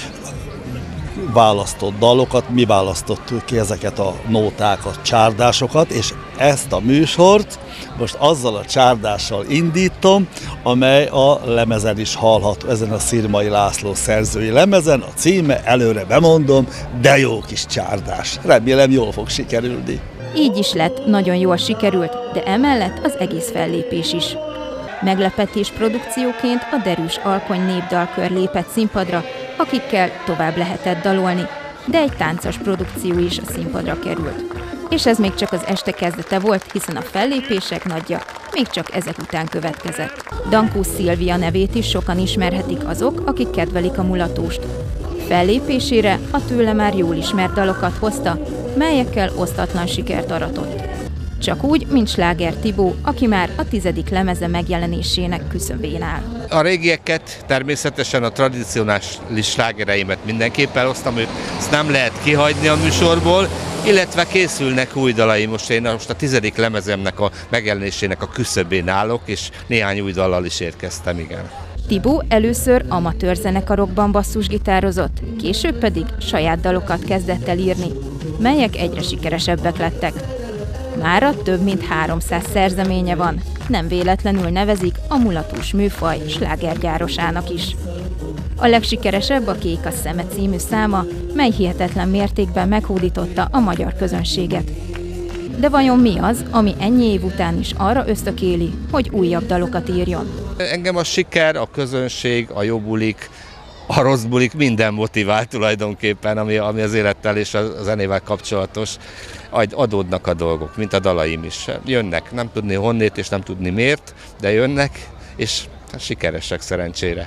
választott dalokat, mi választottuk ki ezeket a nótákat, csárdásokat, és ezt a műsort most azzal a csárdással indítom, amely a lemezen is hallható, ezen a Szirmai László szerzői lemezen. A címe, előre bemondom, De jó kis csárdás. Remélem jól fog sikerülni. Így is lett, nagyon jól sikerült, de emellett az egész fellépés is. Meglepetés produkcióként a Derűs Alkony népdalkör lépett színpadra, akikkel tovább lehetett dalolni, de egy táncos produkció is a színpadra került. És ez még csak az este kezdete volt, hiszen a fellépések nagyja még csak ezek után következett. Dankó Szilvia nevét is sokan ismerhetik azok, akik kedvelik a mulatóst. Fellépésére a tőle már jól ismert dalokat hozta, melyekkel osztatlan sikert aratott. Csak úgy, mint Sláger Tibó, aki már a tizedik lemeze megjelenésének küszöbén áll. A régieket, természetesen a tradicionális slágereimet mindenképp elhoztam, őt ezt nem lehet kihagyni a műsorból, illetve készülnek új dalaim. Most én most a tizedik lemezemnek a megjelenésének a küszöbén állok, és néhány új dallal is érkeztem, igen. Tibó először amatőr zenekarokban basszusgitározott, később pedig saját dalokat kezdett el írni, melyek egyre sikeresebbek lettek. Mára több mint háromszáz szerzeménye van, nem véletlenül nevezik a mulatós műfaj slágergyárosának is. A legsikeresebb a Kék a szeme című száma, mely hihetetlen mértékben meghódította a magyar közönséget. De vajon mi az, ami ennyi év után is arra ösztökéli, hogy újabb dalokat írjon? Engem a siker, a közönség, a jó bulik, a rossz bulik, minden motivál tulajdonképpen, ami, ami az élettel és a zenével kapcsolatos. Adódnak a dolgok, mint a dalaim is. Jönnek, nem tudni honnét és nem tudni miért, de jönnek, és sikeresek szerencsére.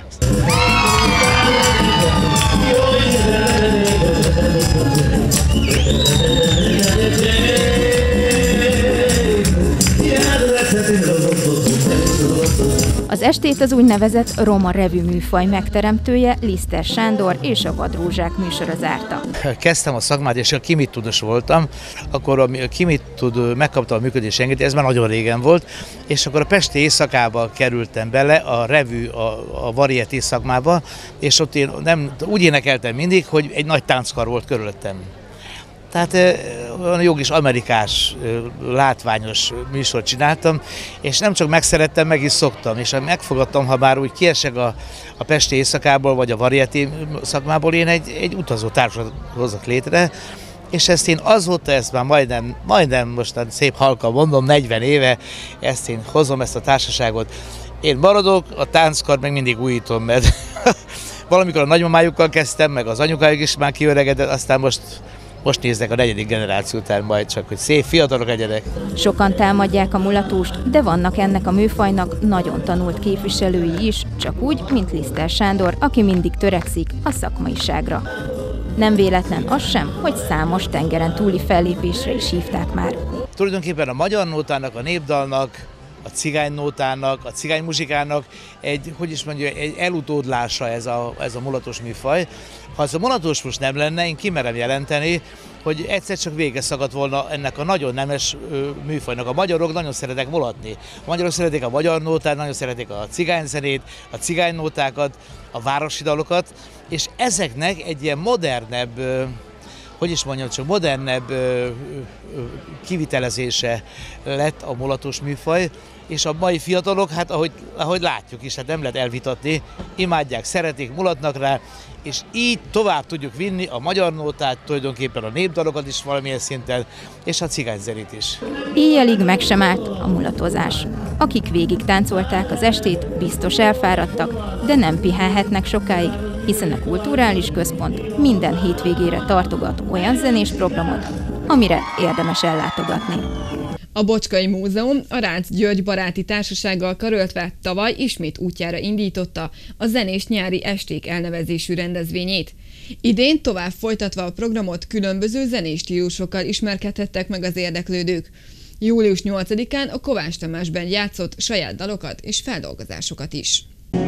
Az estét az úgynevezett Roma Revű műfaj megteremtője, Liszter Sándor és a Vadrózsák műsora zárta. Kezdtem a szakmát, és a Ki mit tudos voltam, akkor a Ki mit tud megkapta a működési engedélyt, ez már nagyon régen volt, és akkor a Pesti Éjszakába kerültem bele, a revű, a, a varieté szakmába, és ott én nem, úgy énekeltem mindig, hogy egy nagy tánckar volt körülöttem. Tehát olyan jó kis amerikás, látványos műsort csináltam, és nem csak megszerettem, meg is szoktam, és megfogadtam, ha bár úgy kiesek a, a Pesti Éjszakából, vagy a varieté szakmából, én egy, egy utazó társadalmat hozok létre, és ezt én azóta, ezt már majdnem, majdnem mostan szép halkan mondom, negyven éve, ezt én hozom, ezt a társaságot. Én maradok, a tánckar meg mindig újítom, mert valamikor a nagymamájukkal kezdtem, meg az anyukájuk is már kiöregedett, aztán most Most néznek a negyedik generáció után majd csak, hogy szép fiatalok legyenek. Sokan támadják a mulatóst, de vannak ennek a műfajnak nagyon tanult képviselői is, csak úgy, mint Liszter Sándor, aki mindig törekszik a szakmaiságra. Nem véletlen az sem, hogy számos tengeren túli fellépésre is hívták már. Tulajdonképpen a magyar nótának, a népdalnak, a cigánynótának, a cigánymuzsikának egy, hogy is mondja, egy elutódlása ez a, ez a mulatos műfaj. Ha ez a mulatos most nem lenne, én kimerem jelenteni, hogy egyszer csak vége szakadt volna ennek a nagyon nemes műfajnak. A magyarok nagyon szeretek mulatni. A magyarok szeretik a magyar nótát, nagyon szeretik a cigányzenét, a cigánynótákat, a városi dalokat, és ezeknek egy ilyen modernebb, hogy is mondjam, csak modernebb kivitelezése lett a mulatos műfaj, és a mai fiatalok, hát ahogy, ahogy látjuk is, hát nem lehet elvitatni, imádják, szeretik, mulatnak rá, és így tovább tudjuk vinni a magyar nótát, tulajdonképpen a népdalokat is valamilyen szinten, és a cigányzenét is. Éjjelig meg sem állt a mulatozás. Akik végig táncolták az estét, biztos elfáradtak, de nem pihenhetnek sokáig, hiszen a kulturális központ minden hétvégére tartogat olyan zenés programot, amire érdemes ellátogatni. A Bocskai Múzeum a Rácz György Baráti Társasággal karöltve tavaly ismét útjára indította a Zenés Nyári Esték elnevezésű rendezvényét. Idén tovább folytatva a programot különböző zenés stílusokkal ismerkedhettek meg az érdeklődők. július nyolcadikán a Kovács Tamás Band játszott saját dalokat és feldolgozásokat is.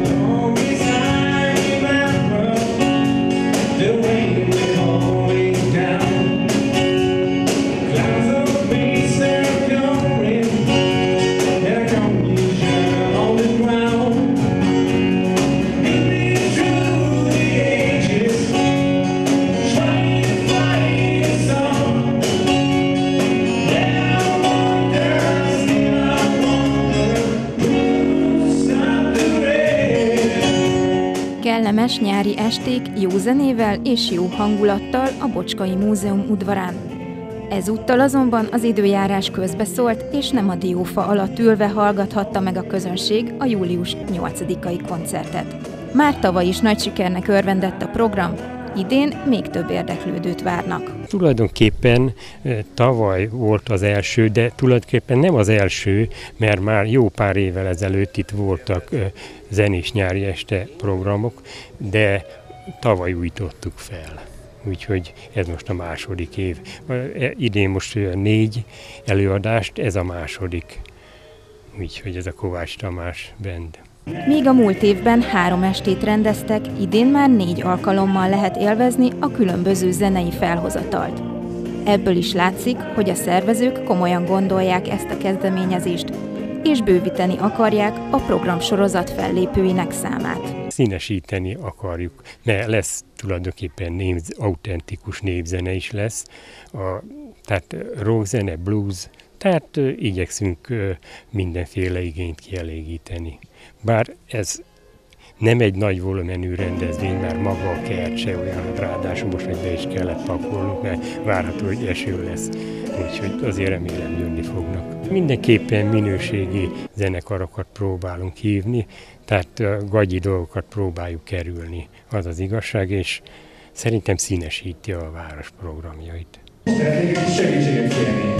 Kellemes nyári esték jó zenével és jó hangulattal a Bocskai Múzeum udvarán. Ezúttal azonban az időjárás közbeszólt, és nem a diófa alatt ülve hallgathatta meg a közönség a július nyolcadikai koncertet. Már tavaly is nagy sikernek örvendett a program, idén még több érdeklődőt várnak. Tulajdonképpen tavaly volt az első, de tulajdonképpen nem az első, mert már jó pár évvel ezelőtt itt voltak zenés nyári este programok, de tavaly újítottuk fel. Úgyhogy ez most a második év. Idén most négy előadást, ez a második. Úgyhogy ez a Kovács Tamás Band. Míg a múlt évben három estét rendeztek, idén már négy alkalommal lehet élvezni a különböző zenei felhozatalt. Ebből is látszik, hogy a szervezők komolyan gondolják ezt a kezdeményezést, és bővíteni akarják a programsorozat fellépőinek számát. Színesíteni akarjuk, mert lesz tulajdonképpen név, autentikus népzene is lesz, a, tehát rockzene, blues, tehát igyekszünk mindenféle igényt kielégíteni. Bár ez nem egy nagy volumenű rendezvény, mert maga a kert se olyan, ráadásul most meg be is kellett pakolnunk, mert várható, hogy eső lesz, úgyhogy azért remélem jönni fognak. Mindenképpen minőségi zenekarokat próbálunk hívni, tehát gagyi dolgokat próbáljuk kerülni, az az igazság, és szerintem színesíti a város programjait. Segítséget kérni.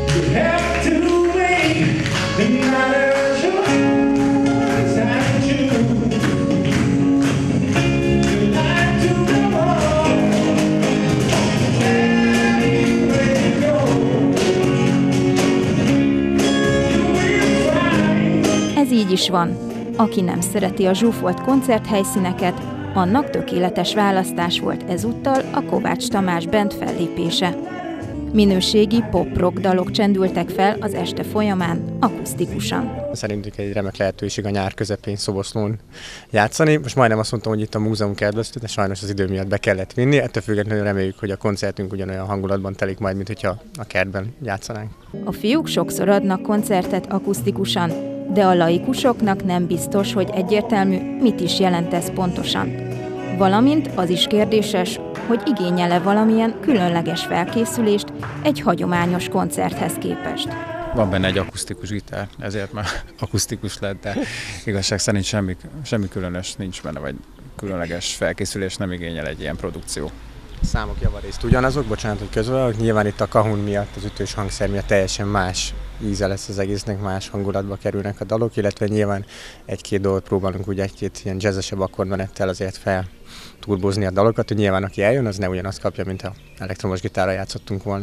Ez így is van. Aki nem szereti a zsúfolt koncerthelyszíneket, annak tökéletes választás volt ezúttal a Kovács Tamás Band fellépése. Minőségi pop-rock dalok csendültek fel az este folyamán, akusztikusan. Szerintük egy remek lehetőség a nyár közepén Szoboszlón játszani. Most majdnem azt mondtam, hogy itt a múzeum kertbesztő, de sajnos az idő miatt be kellett vinni. Ettől függetlenül reméljük, hogy a koncertünk ugyanolyan hangulatban telik majd, mint hogyha a kertben játszanánk. A fiúk sokszor adnak koncertet akusztikusan, de a laikusoknak nem biztos, hogy egyértelmű, mit is jelent ez pontosan. Valamint az is kérdéses, hogy igényel-e valamilyen különleges felkészülést egy hagyományos koncerthez képest. Van benne egy akusztikus gitár, ezért már akusztikus lett, de igazság szerint semmi, semmi különös nincs benne, vagy különleges felkészülés nem igényel egy ilyen produkció. Számok javarészt ugyanazok, bocsánat, hogy közben, nyilván itt a kahun miatt, az ütős hangszer miatt teljesen más íze lesz az egésznek, más hangulatba kerülnek a dalok, illetve nyilván egy-két dolgot próbálunk úgy egy-két ilyen jazzesebb akkordmenettel azért fel turbozni a dalokat, hogy nyilván aki eljön, az ne ugyanazt kapja, mint ha elektromos gitárral játszottunk volna.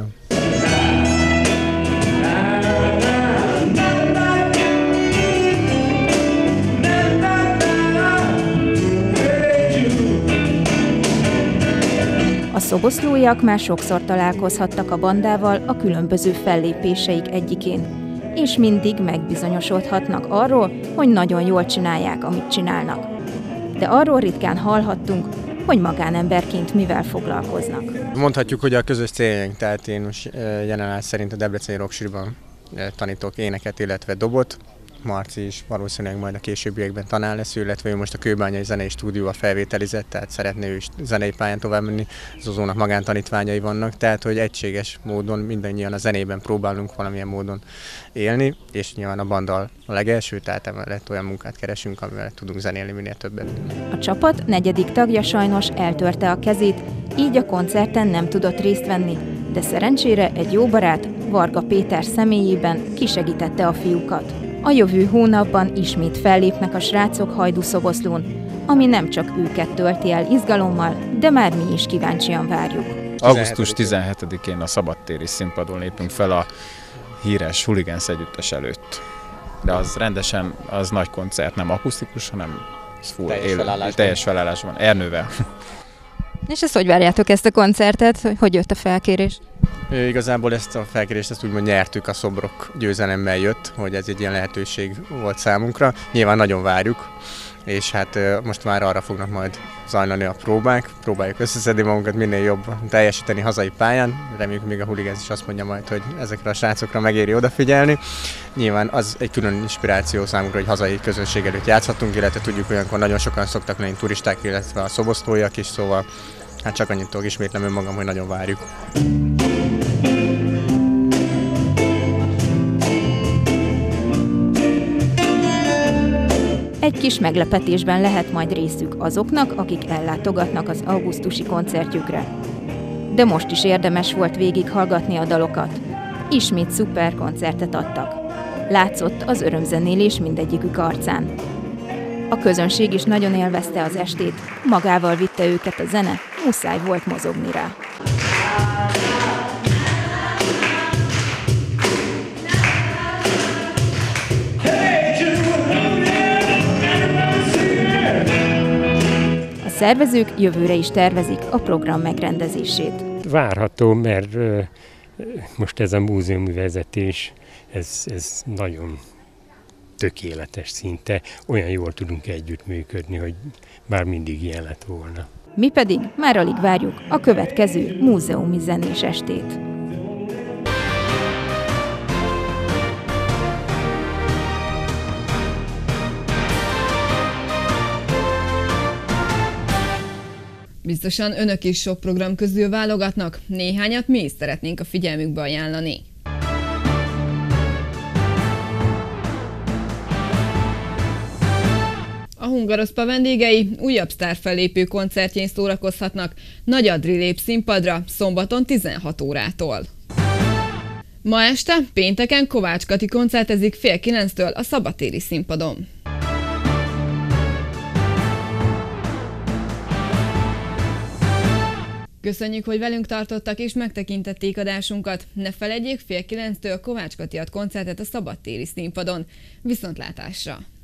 A szoboszlóiak már sokszor találkozhattak a bandával a különböző fellépéseik egyikén, és mindig megbizonyosodhatnak arról, hogy nagyon jól csinálják, amit csinálnak. De arról ritkán hallhattunk, hogy magánemberként mivel foglalkoznak. Mondhatjuk, hogy a közös céljaink, tehát én most jelenállás szerint a Debreceni Rocksiriban tanítok éneket, illetve dobot. Marci is valószínűleg majd a későbbiekben tanár lesz, illetve ő most a Kőbányai Zenei Stúdióval felvételizett, tehát szeretné ő is zenei pályán tovább menni. Zozónak magántanítványai vannak, tehát hogy egységes módon mindannyian a zenében próbálunk valamilyen módon élni, és nyilván a banddal a legelső, tehát emellett olyan munkát keresünk, amivel tudunk zenélni minél többet. A csapat negyedik tagja sajnos eltörte a kezét, így a koncerten nem tudott részt venni, de szerencsére egy jó barát, Varga Péter személyében kisegítette a fiúkat. A jövő hónapban ismét fellépnek a srácok Hajdú-Szoboszlón, ami nem csak őket tölti el izgalommal, de már mi is kíváncsian várjuk. augusztus tizenhetedikén a szabadtéri színpadon lépünk fel a híres Hooligans együttes előtt. De az rendesen, az nagy koncert, nem akusztikus, hanem full, teljes, élő, felállásban. teljes felállásban, Ernővel. És ezt hogy várjátok, ezt a koncertet? Hogy jött a felkérés? Igazából ezt a felkérést ezt úgymond nyertük, a Szobrok győzelemmel jött, hogy ez egy ilyen lehetőség volt számunkra. Nyilván nagyon várjuk, és hát most már arra fognak majd zajlani a próbák. Próbáljuk összeszedni magunkat, minél jobban teljesíteni hazai pályán. Reméljük, még a Hooligans is azt mondja majd, hogy ezekre a srácokra megéri odafigyelni. Nyilván az egy külön inspiráció számunkra, hogy hazai közönség előtt játszhatunk, illetve tudjuk, olyankor nagyon sokan szoktak lenni turisták, illetve a szoboszlóiak is, szóval hát csak annyit tudok ismétlem önmagam, hogy nagyon várjuk. Egy kis meglepetésben lehet majd részük azoknak, akik ellátogatnak az augusztusi koncertjükre. De most is érdemes volt végighallgatni a dalokat. Ismét szuper koncertet adtak. Látszott az örömzenélés mindegyikük arcán. A közönség is nagyon élvezte az estét, magával vitte őket a zene, muszáj volt mozogni rá. A szervezők jövőre is tervezik a program megrendezését. Várható, mert most ez a múzeumi vezetés, ez, ez nagyon tökéletes szinte, olyan jól tudunk együttműködni, hogy már mindig ilyen lett volna. Mi pedig már alig várjuk a következő múzeumi zenés estét. Biztosan önök is sok program közül válogatnak, néhányat mi is szeretnénk a figyelmükbe ajánlani. A Hungaroszpa vendégei újabb sztárfellépő koncertjén szórakozhatnak. Nagy Adri lép színpadra szombaton tizenhat órától. Ma este, pénteken Kovács Kati koncertezik fél kilenctől a szabadtéri színpadon. Köszönjük, hogy velünk tartottak és megtekintették adásunkat. Ne feledjék, fél kilenctől Kovács Kati ad koncertet a szabadtéri színpadon. Viszontlátásra!